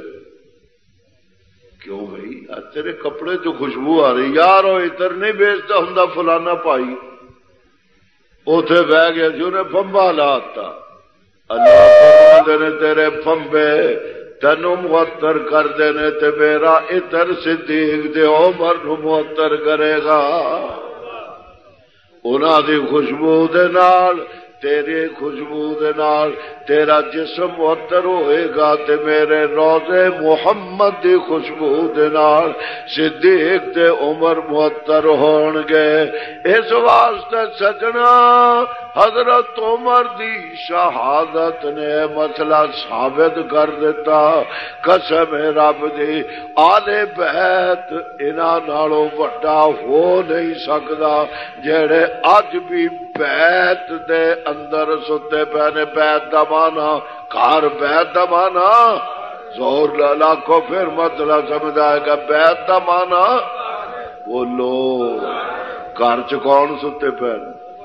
کیوں بھائی تیرے کپڑے تو خوشبو آ رہی، یار وہ عطر نہیں بیچتا ہوں فلانا پائی، اوتھے بہ گیا جی انہیں پمبا لاتا۔ اللہ فرماندے نے تیرے پمبے تینوں معطر کر دینے تے میرا عطر صدیق دے عمر نو معطر کرے گا۔ انہاں دی خوشبو دے نال تیری خوشبو دے نال تیرا جسم معطر ہوئے گا تے میرے روضے محمد دی خوشبو دے نال صدیق تے عمر معطر ہون گے. اس واسطے سجنا حضرت عمر دی شہادت نے مسئلہ ثابت کر دیتا. قسم رب دی آل بیت انہاں نالوں وڈا ہو نہیں سکدا جڑے اج بھی بیت دے اندر ستے پے نے. بیت دا مانا گھر، بیت دا مانا زور لاکھو پھر مطلب سمجھ آئے گا. بیت دا مانا بولو گھر چ کون ستے پے؟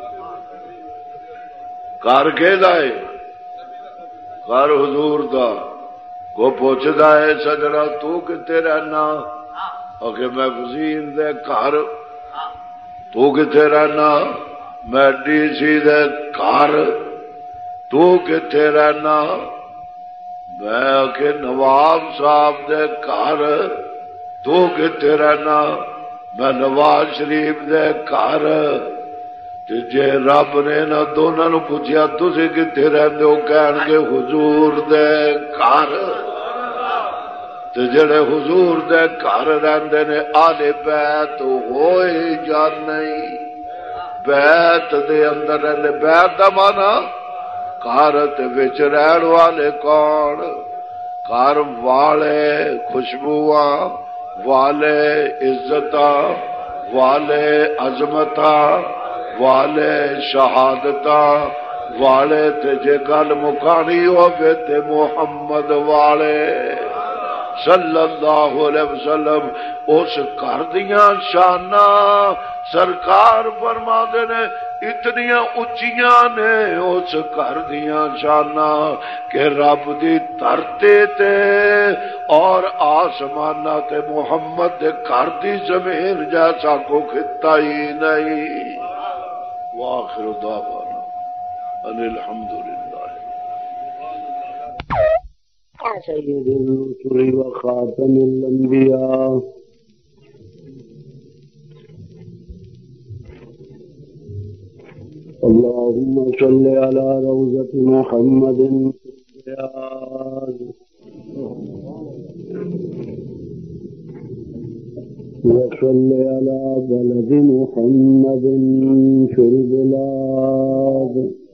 گھر کے لائے گھر حضور دا. کو پوچھدا ہے سجنا تو کتے رہنا؟ کہ میں وزیر دے گھر. تو کتے رہنا؟ میں ڈی سی دے گھر. تو کتے رہنا؟ میں کہ نواب صاحب دے گھر. تو کتے رہنا؟ میں نواز شریف دے گھر. جے رب نے نہ دونوں نو پوچھیا تسی کتے رہندے ہو، کہن گے حضور دے گھر. تے جڑے حضور دے گھر رہندے نے آل بیت ہوئے یا نہیں؟ بیت دے اندر رہندے. بیت دا مانا گھر تے وچ رہن والے کون؟ گھر والے خوشبواں والے عزتاں والے عظمتاں والے شہادتاں والے تے جے گل مکانی ہوے تے محمد والے صلی اللہ علیہ وسلم. اس گھر دیاں شاناں سرکار فرماندے نے اتنیاں اچیاں نے اس گھر دیاں شاناں کہ رب دی دھرتی تے اور آسماناں تے محمد دے گھر دی زمین جیسا کو خطہ ہی نہیں. وآخر دعوانا ان الحمدللہ. سید الرسل وخاتم الانبیاء اللهم صل على روضة محمد وصل على بلد محمد في البلاد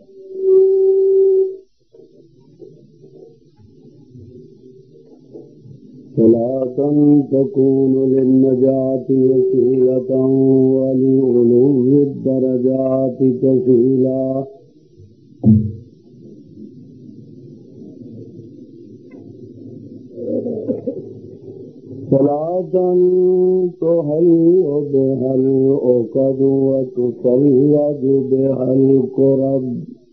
صلاة تكون للنجاة وسيلة ولعلو الدرجات كفيلا. صلاة تهيئ بها العقد وتفرج بها الكرب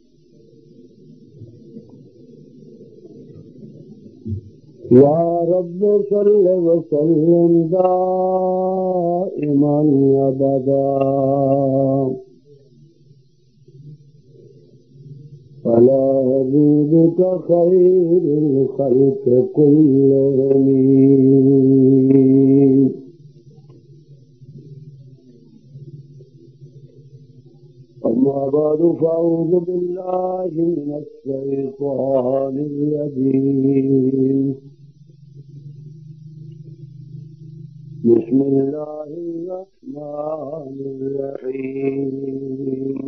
يا رب صل وسلم دائما أبدا على حبيبك خير الخلق كلهم. أما بعد فأعوذ بالله من الشيطان الرجيم. بسم الله الرحمن الرحيم.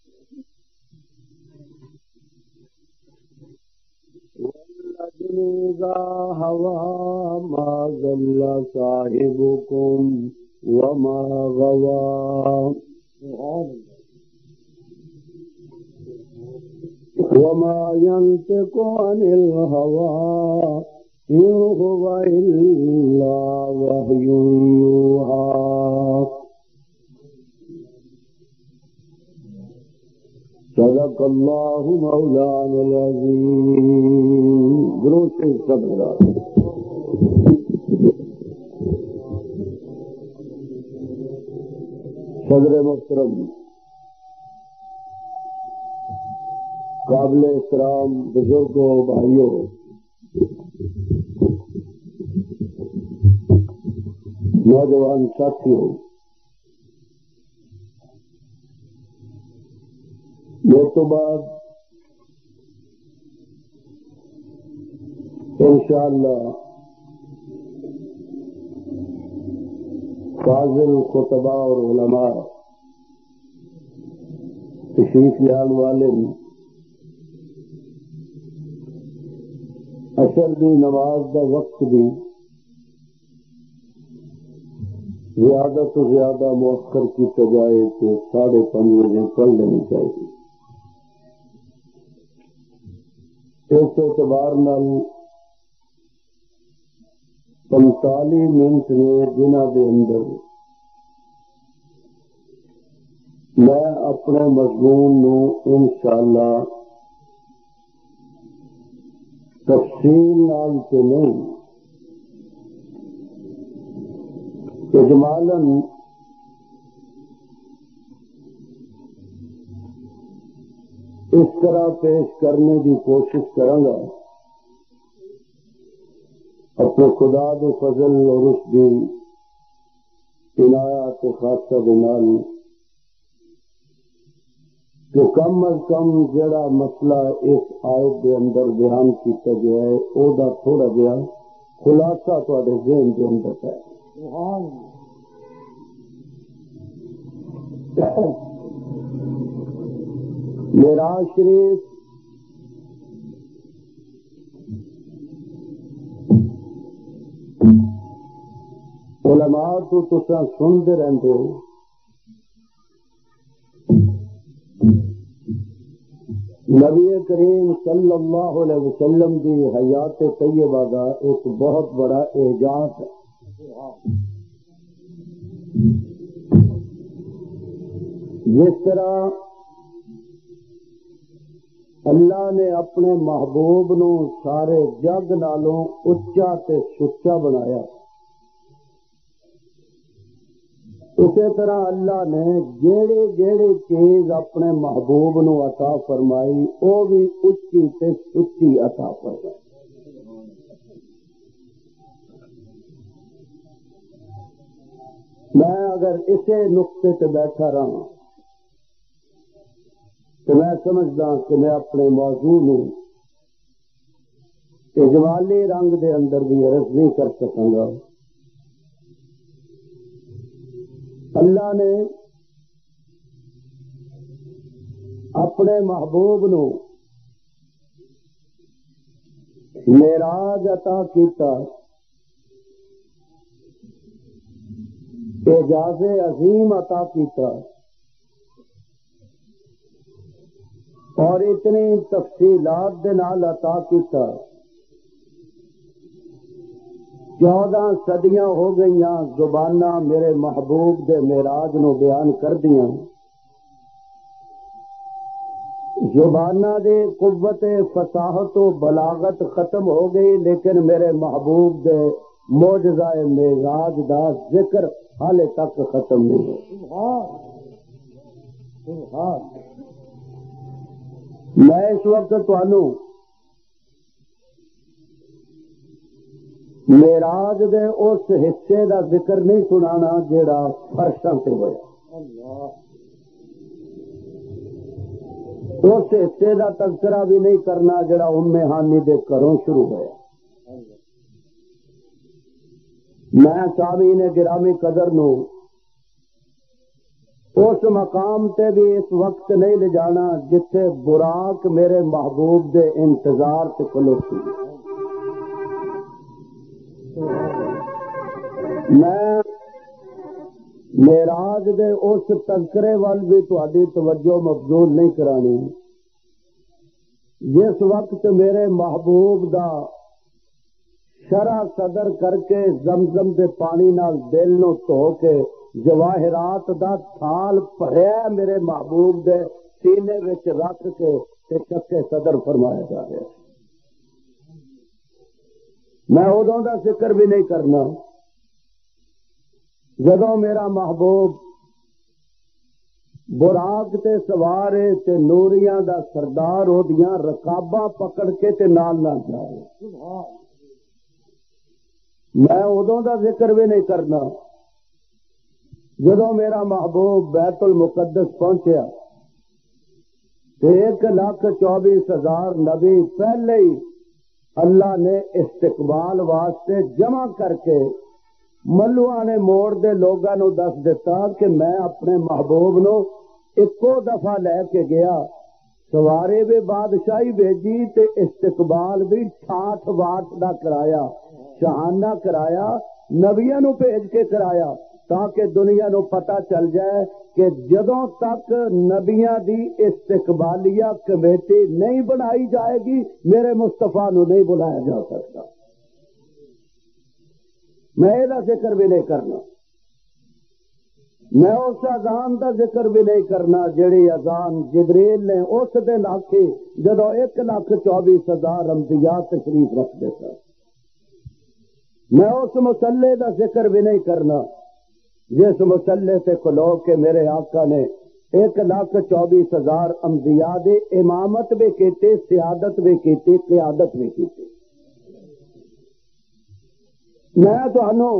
والنجم إذا هوى ما ضل صاحبكم وما غوى وما ينطق عن الهوى إن هو إلا وحي يوحى. صدق الله مولانا العظيم. درود سے صبر. صدر محترم، قابل احترام بزرگوں، بھائیوں، نوجوان ساتھیوں، یہ تو بعد انشاءاللہ فاضل خطبہ اور علماء تشریف لیان والے عصر دی نماز دا وقت بھی زیادہ تو زیادہ مؤخر کی جائے کہ 5:30 بجے پڑھ لینی چاہیے. اس اعتبار نال 45 منٹ نے جنہ دے اندر میں اپنے مضمون نو انشاءاللہ تفصیل نال سے نہیں اجمالاً اس طرح پیش کرنے کی کوشش کروں گا اپنے خدا دے فضل اور اس کی عنایت خاصہ دے نال کہ کم از کم جڑا مسئلہ اس آیت دے اندر بیان کیتا گیا ہے او دا تھوڑا جہا خلاصہ تواڈے ذہن دے اندر ہے. معراج شریف علماء تو تساں سنتے رہتے ہو. نبی کریم صلی اللہ علیہ وسلم کی حیات طیبہ کا ایک بہت بڑا اعجاز ہے. جس طرح اللہ نے اپنے محبوب نو سارے جگ نالوں اچا تے سچا بنایا، اسی طرح اللہ نے جیڑی جیڑی چیز اپنے محبوب نو عطا فرمائی وہ بھی اچھی تے سچی عطا فرمائی. میں اگر اسے نقطے تے بیٹھا رہا تو میں سمجھدا کہ میں اپنے موضوع نو اجمالی رنگ دے اندر بھی عرض نہیں کر سکوں گا. اللہ نے اپنے محبوب نو معراج عطا کیتا، اعجاز عظیم عطا کیتا اور اتنی تفصیلات دے نال عطا کیتا. 14 صدیاں ہو گئیاں زباناں میرے محبوب دے معراج نو بیان کر دیاں. زباناں دے قوت فصاحت و بلاغت ختم ہو گئی، لیکن میرے محبوب دے معجزہ معراج دا ذکر حالے تک ختم نہیں ہوا. میں اس وقت تانوں معراج دے اس حصے دا ذکر نہیں سنانا جیڑا فرشاں تے ہویا، اس حصے دا تذکرہ بھی نہیں کرنا جڑا ام ہانی دے گھروں شروع ہویا. میں سامعین گرامی قدر نو اس مقام تے بھی اس وقت نہیں لے جانا جتھے براق میرے محبوب دے انتظار تے کھلوتی. میں معراج دے اس تذکرے وال بھی تہاڈی توجہ مبذول نہیں کرانی جس وقت میرے محبوب دا شرع صدر کر کے زمزم دے پانی نال دل نو دھو کے جواہرات دا تھال بھریا میرے محبوب دے سینے وچ رکھ کے شق صدر فرمایا جا رہا. میں ادوں دا ذکر بھی نہیں کرنا جدوں میرا محبوب براق تے سوار تے نوریاں دا سردار اودیاں رکاباں پکڑ کے تے نال نہ جا رہے. میں ادوں دا ذکر بھی نہیں کرنا جدوں میرا محبوب بیت المقدس پہنچیا 1,24,000 نبی پہلے ہی اللہ نے استقبال واسطے جمع کر کے ملوآں نے موڑ دے لوگاں نو دس دیتا کہ میں اپنے محبوب نو ایکو دفعہ لے کے گیا، سوارے بھی بادشاہی بھیجی تے استقبال بھی 68 واٹ دا کرایا، شہانہ کرایا، نبیاں نو بھیج کے کرایا تاکہ دنیا نو پتہ چل جائے کہ جدوں تک نبیاں دی استقبالیہ کمیٹی نہیں بنائی جائے گی میرے مصطفیٰ نو نہیں بلایا جا سکتا۔ میں یہ ذکر بھی نہیں کرنا، میں اس اذان کا ذکر بھی نہیں کرنا جیڑی اذان جبریل نے اس دن آکھی جدو 1,24,000 انبیاء تشریف رکھتے سن۔ میں اس مصلے کا ذکر بھی نہیں کرنا جس مسلے سے کھلو کے میرے آقا نے 1,24,000 انبیاء دی امامت بھی کی، سیادت بھی کی، قیادت بھی کی۔ میں تمہوں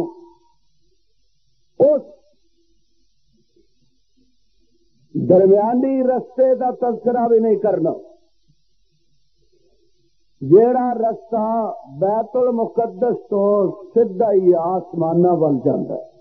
اس درمیانی رستے دا تذکرہ بھی نہیں کرنا جیڑا رستہ بیت المقدس تو سیدھا ہی آسمانہ ول جاندا ہے۔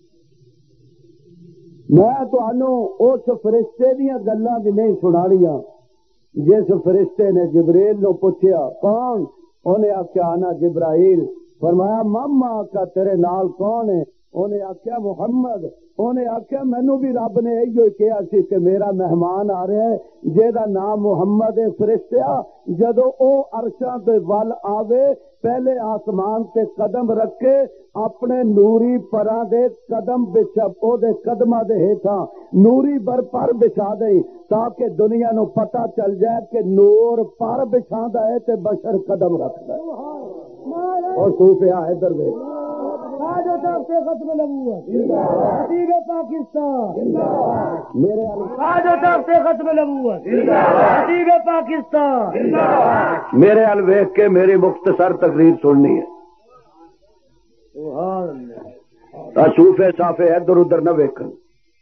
میں تمہوں اس فرشتے دیا گلاں بھی نہیں سنانیاں جس فرشتے نے جبریل نو پوچھیا کون، انہیں آخیا انا جبرائیل، فرمایا ماما کا تیرے نال کون ہے، انہیں آخیا محمد، انہیں آخیا مینو بھی رب نے یہی کہا سی کہ میرا مہمان آ رہا ہے جہاں نام محمد ہے۔ فرشتیا جدو او عرشاں دے ول آوے پہلے آسمان تے قدم رکھے اپنے نوری پراں دے قدم بچھا او دے قدماں دے ہیٹھاں نوری بر پر بچھا دے تاکہ دنیا نو پتہ چل جائے کہ نور پر بچھاندا ہے تے بشر قدم رکھدا ہے۔ اور صوفیا ادھر وے ختم نبوت خطیب پاکستان میرے ختم نبوت خطیب پاکستان میرے ال ویکھ کے میری مختصر تقریر سننی ہے۔ صوفے صافے ادھر ادھر نہ ویکھن،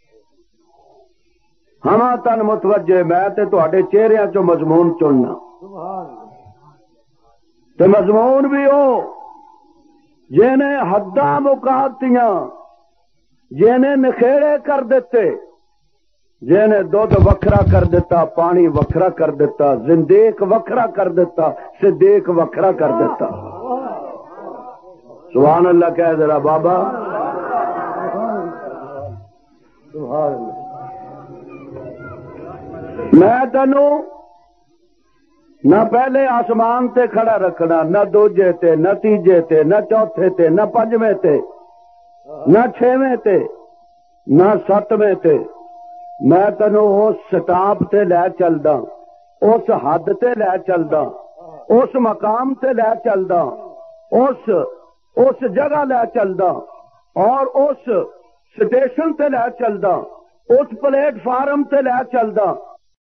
ہما تن متوجہ میں تے تہاڈے چہریاں چوں مضمون چننا تے مضمون بھی ہو جنہیں حداں مکاتیاں، جنہیں نخیڑے کر دیتے، جنہیں دودھ وکھرا کر دیتا، پانی وکھرا کر دیتا، زندیق وکھرا کر دیتا، صدیق وکھرا کر دیتا۔ سبحان اللہ کہہ ذرا بابا سبحان اللہ۔ میں تینوں نہ پہلے آسمان تے کھڑا رکھنا، نہ دوجے تے، نہ تیجے تے، نہ چوتھے تے، نہ پنجویں تے، نہ چھویں تے، نہ ستویں تے۔ میں تینوں اس سٹاپ تے لے چلدا، اس حد تے لے چلدا، اس مقام تے لے چلدا، اس جگہ لے چلدا، اور اس سٹیشن تے لے چلدا، اس پلیٹ فارم تے لے چلدا